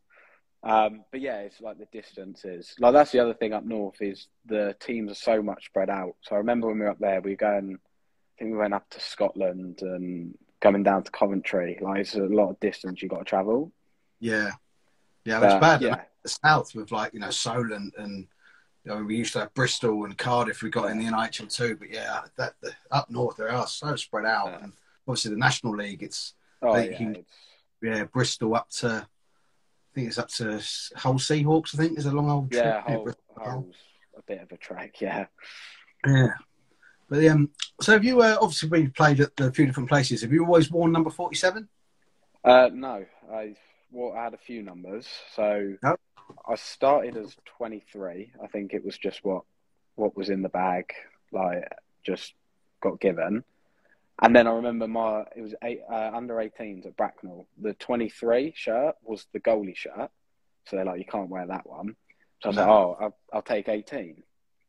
Um, but yeah, it's like the distances. Like that's the other thing up north is the teams are so much spread out. So I remember when we were up there, we were going. I think we went up to Scotland and coming down to Coventry. Like it's a lot of distance you got to travel. yeah, yeah. It's But bad. yeah, The south with like you know Solent and you know, we used to have Bristol and Cardiff. We got yeah, in the N H L too, but yeah, that the, up north they are so spread out. yeah. And obviously the National League, it's Oh I think yeah, you can, it's yeah Bristol up to I think it's up to Hull Seahawks. I think there's a long old trip. yeah, Yeah, whole Bristol, Hull. whole's a bit of a trek. Yeah. Yeah. But um, so have you uh, obviously been played at a few different places? Have you always worn number forty-seven? Uh, no, I well, I had a few numbers. So No. I started as twenty-three. I think it was just what what was in the bag, like just got given. And then I remember my it was eight, uh, under eighteens at Bracknell. The twenty-three shirt was the goalie shirt, so they're like, you can't wear that one. So I was No. like, oh, I'll, I'll take eighteen.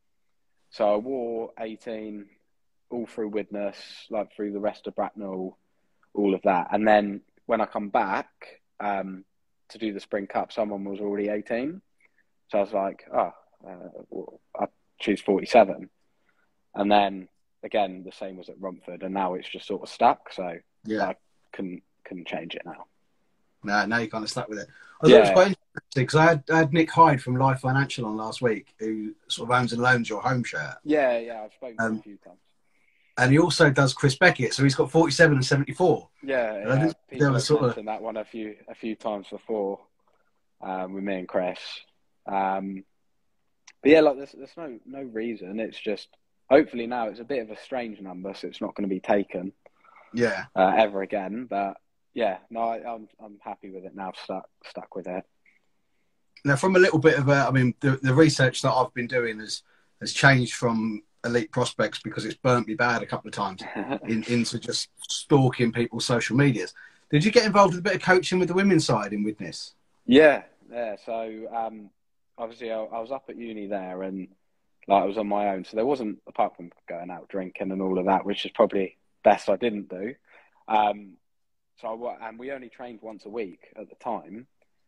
So I wore eighteen all through Widnes, like through the rest of Bracknell, all of that. And then when I come back um, to do the Spring Cup, someone was already eighteen. So I was like, oh, uh, well, I'll choose forty-seven. And then again, the same was at Romford, and now it's just sort of stuck. So Yeah. I couldn't couldn't change it now. No, now you're kind of stuck with it. I thought Yeah. it was quite interesting because I had, I had Nick Hyde from Life Financial on last week, who sort of owns and loans your home shirt. Yeah, yeah, I've spoken to him Um, a few times. And he also does Chris Beckett, so he's got forty-seven and seventy-four. Yeah, And I yeah. think there People was have sort of mentioned that one a few a few times before um, with me and Chris. Um, but yeah, like there's there's no no reason. It's just hopefully now it's a bit of a strange number, so it's not going to be taken yeah. uh, ever again. But yeah, no, I, I'm I'm happy with it now. Stuck stuck with it. Now, from a little bit of a, I mean, the, the research that I've been doing has has changed from elite prospects because it's burnt me bad a couple of times in, into just stalking people's social medias. Did you get involved with a bit of coaching with the women's side in Widnes? Yeah, yeah. So um, obviously, I, I was up at uni there, and like I was on my own, so there wasn't apart from going out drinking and all of that, which is probably best I didn't do. Um, so I wa- and we only trained once a week at the time.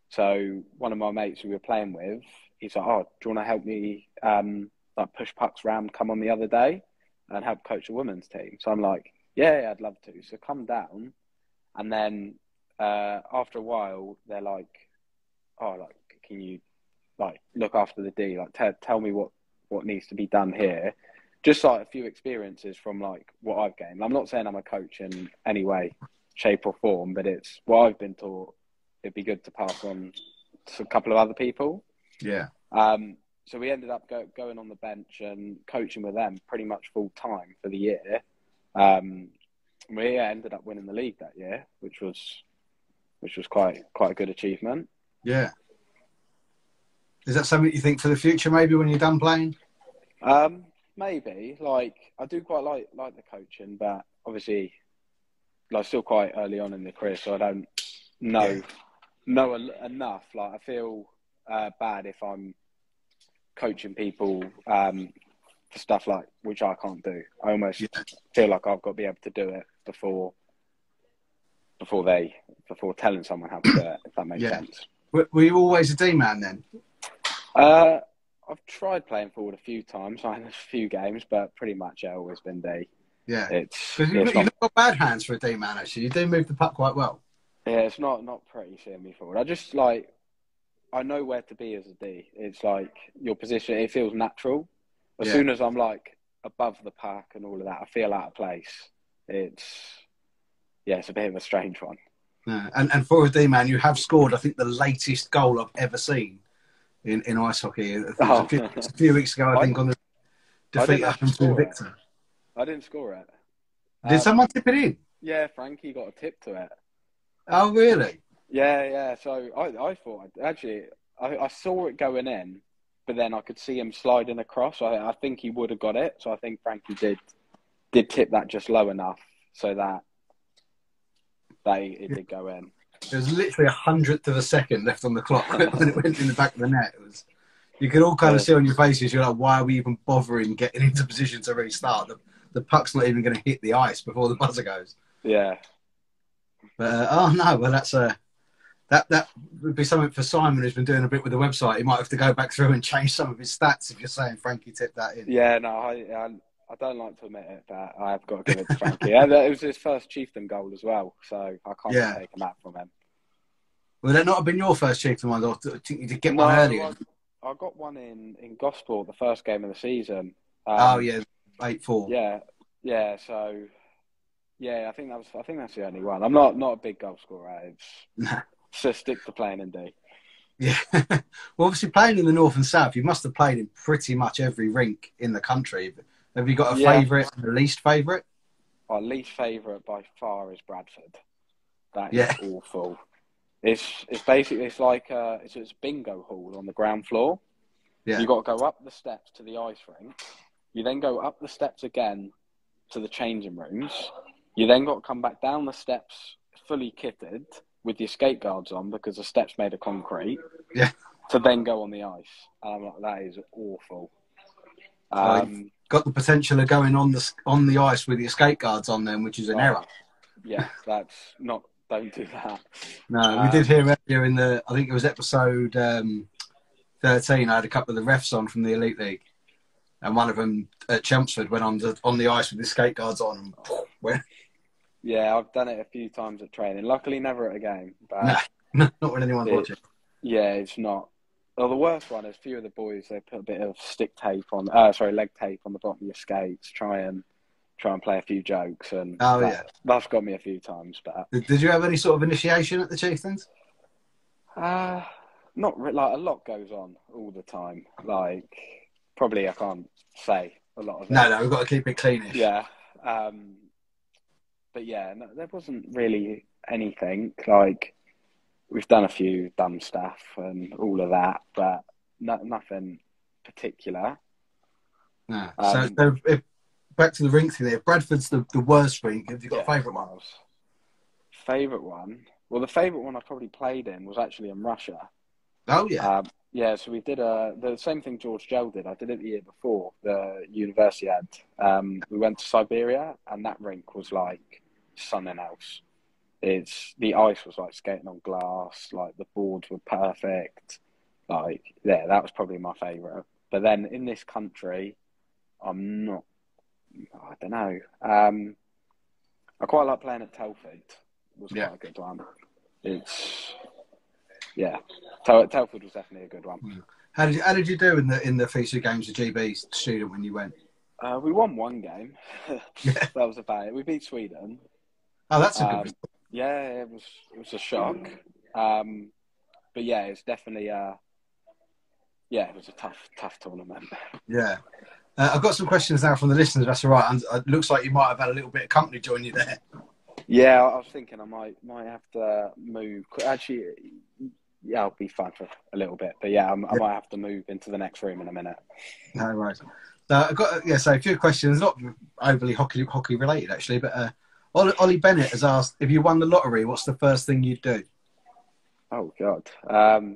So one of my mates who we were playing with, he's like, "Oh, do you want to help me um, like push pucks round? Come on the other day and help coach a women's team." So I'm like, "Yeah, yeah, I'd love to." So come down, and then uh, after a while, they're like, "Oh, like, can you like look after the D? Like, t- tell me what what needs to be done here." Just like a few experiences from like what I've gained. I'm not saying I'm a coach in any way, shape, or form, but it's what I've been taught. It'd be good to pass on to a couple of other people. Yeah. Um, so we ended up go, going on the bench and coaching with them pretty much full time for the year. Um, we ended up winning the league that year, which was which was quite quite a good achievement. Yeah. Is that something you think for the future, maybe when you're done playing? Um, maybe. Like I do quite like like the coaching, but obviously, like still quite early on in the career, so I don't know. Yeah. know enough. Like I feel uh, bad if I'm coaching people um, for stuff like which I can't do. I almost Yeah. feel like I've got to be able to do it before before they before telling someone how to do it. If that makes Yeah. sense. Were, were you always a D man then? Uh, I've tried playing forward a few times, I had a few games, but pretty much I've always been D. Yeah. It's Because you, it's you've not not got bad hands for a D man, actually. You do move the puck quite well. yeah, it's not not pretty seeing me forward. I just like I know where to be as a D. It's like your position. It feels natural. As Yeah. soon as I'm like above the pack and all of that, I feel out of place. It's yeah, it's a bit of a strange one. Yeah. And and for a D man, you have scored, I think, the latest goal I've ever seen in, in ice hockey. I think it was a, few, it was a few weeks ago, I, I, think, on the I defeat didn't at actually home to score it. Invicta. I didn't score it. Did Um, someone tip it in? Yeah, Frankie got a tip to it. Oh, really? Yeah, yeah. So I, I thought actually I, I saw it going in, but then I could see him sliding across. I, I think he would have got it. So I think Frankie did did tip that just low enough so that that it, it did go in. There was literally a hundredth of a second left on the clock when it went in the back of the net. It was. You could all kind of see on your faces. You're like, why are we even bothering getting into position to restart? The, the puck's not even going to hit the ice before the buzzer goes. Yeah. But uh, oh no, well that's a uh, that that would be something for Simon, who's been doing a bit with the website. He might have to go back through and change some of his stats if you're saying Frankie tipped that in. Yeah, no, I I, I don't like to admit it, but I have got to give it to Frankie. Yeah, it was his first Chieftain goal as well, so I can't Yeah. be taking that from him. Would that not have been your first Chieftain one? Or did you get No, one earlier? I, I got one in, in Gosport, the first game of the season. Um, oh yeah, eight four. Yeah, yeah. So yeah, I think that was. I think that's the only one. I'm not not a big goal scorer. It's Nah. just stick to playing in D. Yeah. Well, obviously playing in the north and south, you must have played in pretty much every rink in the country. Have you got a Yeah. favourite and a least favourite? Our least favourite by far is Bradford. That is Yeah. awful. It's it's basically it's like a, it's it's a bingo hall on the ground floor. Yeah. You got to go up the steps to the ice rink. You then go up the steps again to the changing rooms. You then got to come back down the steps fully kitted with your skate guards on because the steps made of concrete. Yeah. To then go on the ice. And I'm like, that is awful. Well, Um, got the potential of going on the on the ice with your skate guards on them, which is an oh, error. Yeah, that's not. Don't do that. No, Um, we did hear earlier in the, I think it was episode um, thirteen, I had a couple of the refs on from the Elite League. And one of them at Chelmsford went on the, on the ice with his skate guards on. And went, Yeah, I've done it a few times at training. Luckily, never at a game. But no, not when anyone's it, watching. Yeah, it's not. Well, the worst one is a few of the boys, they put a bit of stick tape on, uh, sorry, leg tape on the bottom of your skates, try and try and play a few jokes. And Oh, that, yeah. That's got me a few times. But Did, did you have any sort of initiation at the Chieftains? uh, not re- like a lot goes on all the time. Like, probably I can't say a lot of it. No, no, we've got to keep it cleanish. Yeah. Um, but yeah, no, there wasn't really anything. Like, we've done a few dumb stuff and all of that, but no, nothing particular. No. Um, so, so if, back to the rink thing there. If Bradford's the, the worst rink, have you got yeah, a favourite one? Favourite one? Well, the favourite one I probably played in was actually in Russia. Oh, yeah. Um, yeah, so we did a, the same thing George Gell did. I did it the year before, the university had. Um, we went to Siberia, and that rink was like something else. It's the ice was like skating on glass, like the boards were perfect. Like, yeah, that was probably my favourite. But then in this country, I'm not, I don't know. Um, I quite like playing at Telford. It was Yeah. quite a good one. It's, yeah, Tel- Telford was definitely a good one. How did you, how did you do in the in the F I S U games of G B student when you went? Uh, we won one game. Yeah. That was about it. We beat Sweden. Oh, that's a good Um, result. yeah, it was it was a shock. Um, but yeah, it's definitely uh, yeah, it was a tough tough tournament. Yeah. Uh, I've got some questions now from the listeners. That's all right. And it looks like you might have had a little bit of company join you there. Yeah, I was thinking I might might have to move. Actually, yeah, I'll be fine for a little bit. But yeah, I'm, I might have to move into the next room in a minute. No, right. So I've got yeah. So a few questions, not overly hockey hockey related actually, but uh, Ollie, Ollie Bennett has asked, if you won the lottery, what's the first thing you'd do? Oh God. Um,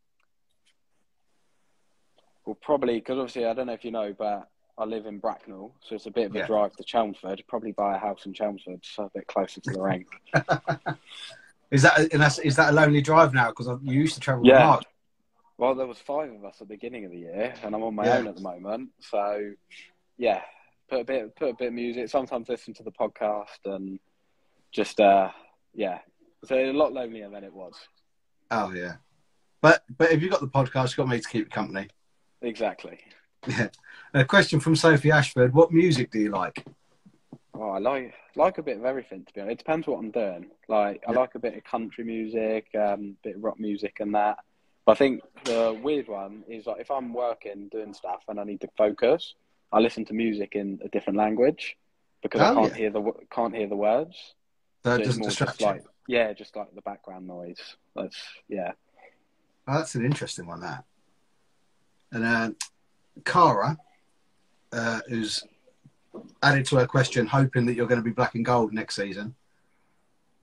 well, probably because obviously I don't know if you know, but I live in Bracknell, so it's a bit of a Yeah. drive to Chelmsford. Probably buy a house in Chelmsford, so a bit closer to the rink. Is that and that's, is that a lonely drive now? Because you used to travel Yeah. with Mark. Well, there was five of us at the beginning of the year, and I'm on my Yeah. own at the moment. So, yeah, put a bit, put a bit of music. Sometimes listen to the podcast, and just, uh, yeah, so a lot lonelier than it was. Oh yeah. But but if you've got the podcast, you've got me to keep you company. Exactly. Yeah. A question from Sophie Ashford: what music do you like? Oh, I like like a bit of everything, to be honest. It depends what I'm doing. Like, I Yeah. like a bit of country music, um, bit of rock music, and that. But I think the weird one is like if I'm working, doing stuff, and I need to focus, I listen to music in a different language because I Oh, can't yeah. hear the wo- can't hear the words. So So it it's doesn't more distract just you. like yeah, just like the background noise. That's yeah. Oh, that's an interesting one, that. And uh, Cara, uh, who's added to her question, hoping that you're going to be black and gold next season.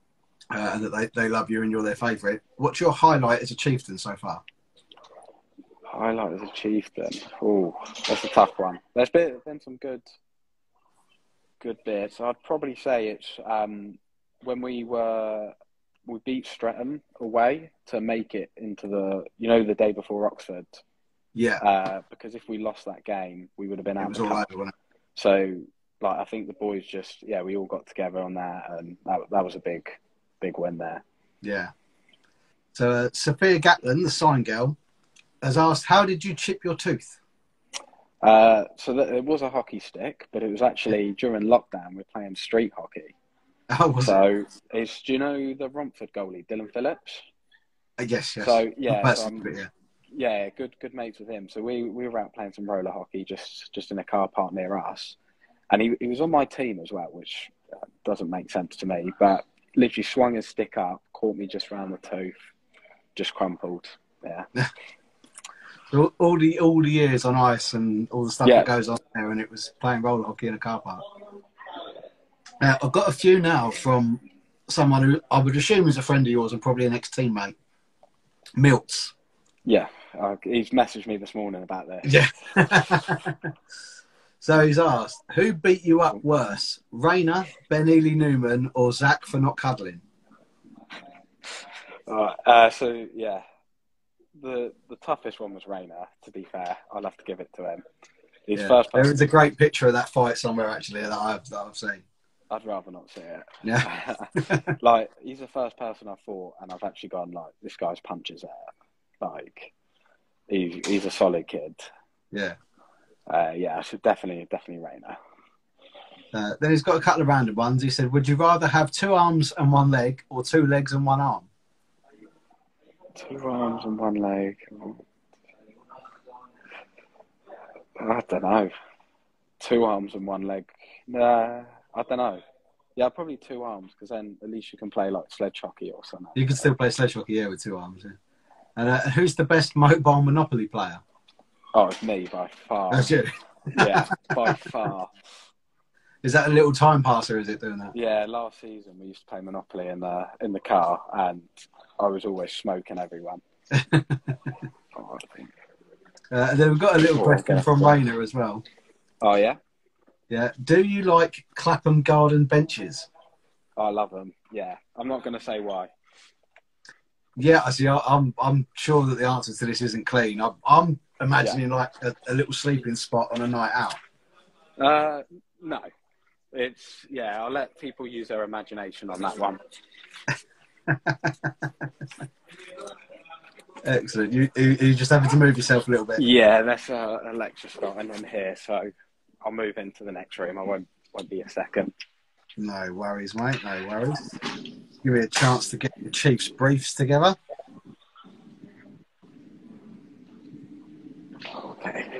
uh, and that they, they love you and you're their favourite. What's your highlight as a Chieftain so far? Highlight as a Chieftain. Oh, that's a tough one. There's been, been some good, good bits. I'd probably say it's um, when we were we beat Streatham away to make it into the you know the day before Oxford. Yeah, Uh, because if we lost that game, we would have been out. it was the all cup. over, wasn't So, like, I think the boys just yeah, we all got together on that, and that that was a big, big win there. it? Yeah. So uh, Sophia Gatlin, the sign girl, has asked, "How did you chip your tooth?" Uh, so that, it was a hockey stick, but it was actually during lockdown. We were playing street hockey. Oh, was So, it's, do you know the Romford goalie, Dylan Phillips? it? Uh, yes, yes. So, yeah, Not so personally, I'm, but yeah. yeah, good good mates with him. So, we, we were out playing some roller hockey just, just in a car park near us. And he, he was on my team as well, which doesn't make sense to me. But literally swung his stick up, caught me just round the tooth, just crumpled. Yeah. all, all the all the years on ice and all the stuff Yeah. that goes on there, and it was playing roller hockey in a car park. Now, I've got a few now from someone who I would assume is a friend of yours and probably an ex-teammate, Milts. Yeah. Uh, he's messaged me this morning about this. Yeah. So he's asked, who beat you up worse, Rayner, Ben Ely Newman, or Zach for not cuddling? Uh, uh, so, yeah. The the toughest one was Rayner, to be fair. I'll have to give it to him. He's Yeah. first There person. is a great picture of that fight somewhere, actually, that I've, that I've seen. I'd rather not see it. Yeah. Like, he's the first person I fought, and I've actually gone, like, this guy's punches there. Like, he's, he's a solid kid. Yeah. Uh, yeah, so definitely, definitely Rayner. Uh, then he's got a couple of random ones. He said, would you rather have two arms and one leg or two legs and one arm? Two arms and one leg. I don't know. Two arms and one leg. Nah, I don't know. Yeah, probably two arms, because then at least you can play like sledge hockey or something. You can still play sledge hockey, yeah, with two arms. Yeah. And uh, who's the best mobile Monopoly player? Oh, it's me by far. That's you. Yeah, by far. Is that a little time passer, is it, doing that? Yeah, last season we used to play Monopoly in the in the car, and I was always smoking everyone. oh, I think. Uh, and then we've got a little Oh, question okay. from Rayner as well. Oh, yeah? Yeah. Do you like Clapham Garden benches? Oh, I love them. Yeah. I'm not going to say why. Yeah, I see. I- I'm I'm sure that the answer to this isn't clean. I'm, I'm imagining like a, a little sleeping spot on a night out. Uh, no. It's, yeah, I'll let people use their imagination on that one. Excellent. You, you you just having to move yourself a little bit. Yeah, there's a, a lecture starting in here, so I'll move into the next room. I won't, won't be a second. No worries, mate. No worries. Give me a chance to get the Chiefs briefs together. Okay.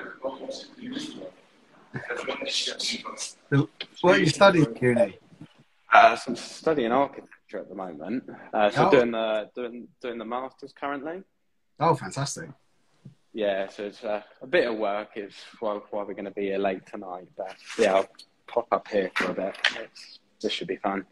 What are you studying at uni? Uh, so I'm studying architecture at the moment. Uh, so Oh. doing the doing doing the masters currently. Oh, fantastic. Yeah, so it's uh, a bit of work. It's why, why we're going to be here late tonight. But yeah, I'll pop up here for a bit. It's, this should be fun.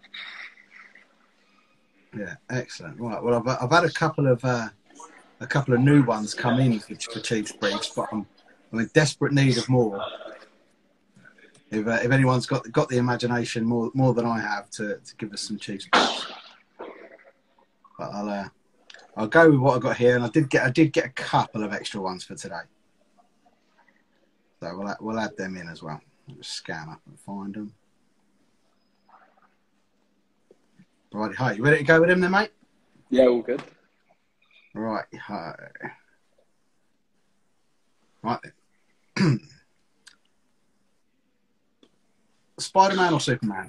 Yeah, excellent. Right. Well, I've, I've had a couple of uh, a couple of new ones come in for, for Chiefs briefs, but I'm, I'm in desperate need of more. If, uh, if anyone's got got the imagination more more than I have to, to give us some Chiefs briefs, but I'll uh, I'll go with what I got here, and I did get I did get a couple of extra ones for today, so we'll we'll add them in as well. I'll just scan up and find them. Right, hi, you ready to go with them then, mate? Yeah, all good. Right, hi. Right then. Spider-Man or Superman?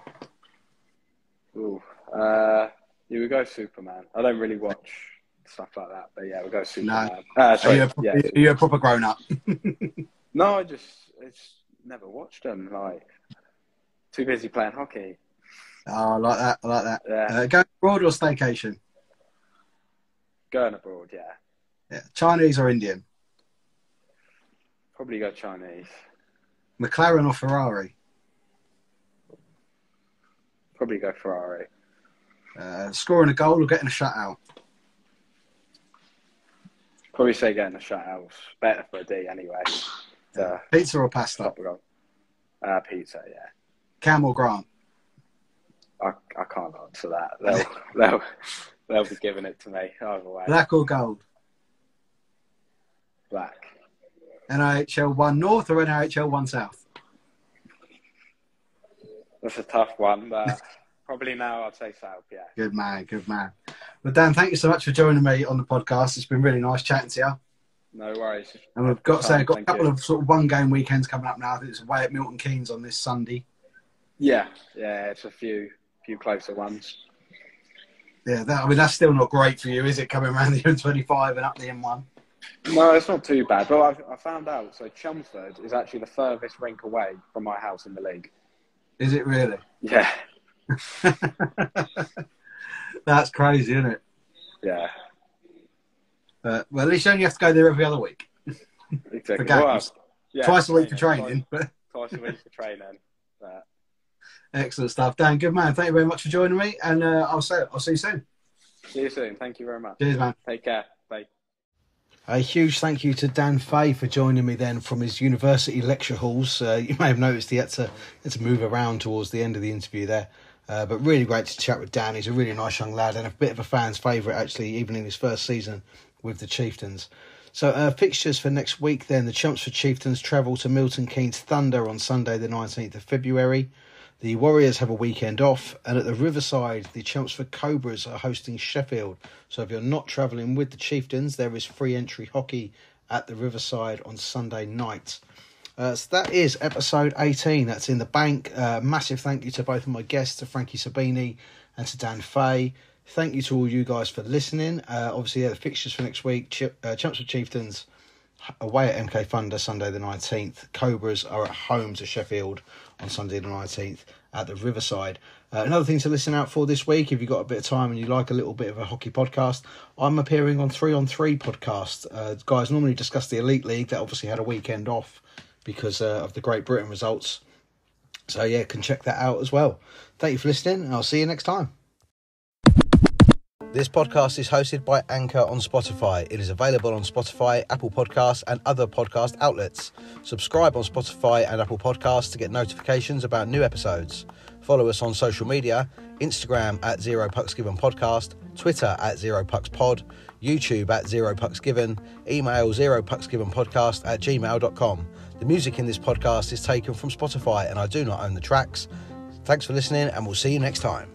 Ooh, uh, yeah, we go Superman. I don't really watch stuff like that, but yeah, we go Superman. No. Uh, Are sorry, you a, yeah, are you a proper grown-up? no, I just it's never watched them. Like, too busy playing hockey. Oh, I like that. I like that. Yeah. Uh, go abroad or staycation? Going abroad, yeah. Yeah. Chinese or Indian? Probably go Chinese. McLaren or Ferrari? Probably go Ferrari. Uh, scoring a goal or getting a shutout? Probably say getting a shutout. Better for a D anyway. Uh, pizza or pasta? Uh, pizza, yeah. Cam or Grant? I, I can't answer that. They'll, they'll, they'll be giving it to me either way. Black or gold? Black. N I H L one North or N I H L one South? That's a tough one, but probably now I'd say South, yeah. Good man, good man. Well, Dan, thank you so much for joining me on the podcast. It's been really nice chatting to you. No worries. And we've got to say, I've got Thank a couple you. of sort of one-game weekends coming up now. I think it's away at Milton Keynes on this Sunday. Yeah, yeah, it's a few few closer ones. Yeah, that, I mean, that's still not great for you, is it, coming around the M twenty-five and up the M one? No, it's not too bad. But I've, I found out, so Chelmsford is actually the furthest rink away from my house in the league. Is it really? Yeah. That's crazy, isn't it? Yeah. Uh, well, at least you only have to go there every other week. Exactly. For games. Well, yeah, Twice a week for training, training. But... Twice, twice a week for training. But... Excellent stuff. Dan, good man. Thank you very much for joining me. And uh, I'll, say, I'll see you soon. See you soon. Thank you very much. Cheers, man. Take care. Bye. A huge thank you to Dan Fay for joining me then from his university lecture halls. Uh, you may have noticed he had to, had to move around towards the end of the interview there. Uh, but really great to chat with Dan. He's a really nice young lad and a bit of a fan's favourite, actually, even in his first season with the Chieftains. So uh, fixtures for next week then. The Chelmsford Chieftains travel to Milton Keynes Thunder on Sunday the nineteenth of February. The Warriors have a weekend off. And at the Riverside, the Chelmsford Cobras are hosting Sheffield. So if you're not travelling with the Chieftains, there is free entry hockey at the Riverside on Sunday night. Uh, so that is episode eighteen. That's in the bank. Uh, massive thank you to both of my guests, to Frankie Sabini and to Dan Fay. Thank you to all you guys for listening. Uh, obviously, yeah, the fixtures for next week. Ch- uh, Chelmsford Chieftains away at M K Thunder Sunday the nineteenth. Cobras are at home to Sheffield on Sunday the nineteenth at the Riverside. Uh, another thing to listen out for this week, if you've got a bit of time and you like a little bit of a hockey podcast, I'm appearing on three on three podcast. Uh, guys normally discuss the Elite League. That obviously had a weekend off because uh, of the Great Britain results. So, yeah, can check that out as well. Thank you for listening, and I'll see you next time. This podcast is hosted by Anchor on Spotify. It is available on Spotify, Apple Podcasts, and other podcast outlets. Subscribe on Spotify and Apple Podcasts to get notifications about new episodes. Follow us on social media, Instagram at Zero Pucks Given Podcast, Twitter at Zero Pucks Pod, YouTube at Zero Pucks Given, email Zero Pucks Given Podcast at gmail dot com. The music in this podcast is taken from Spotify and I do not own the tracks. Thanks for listening and we'll see you next time.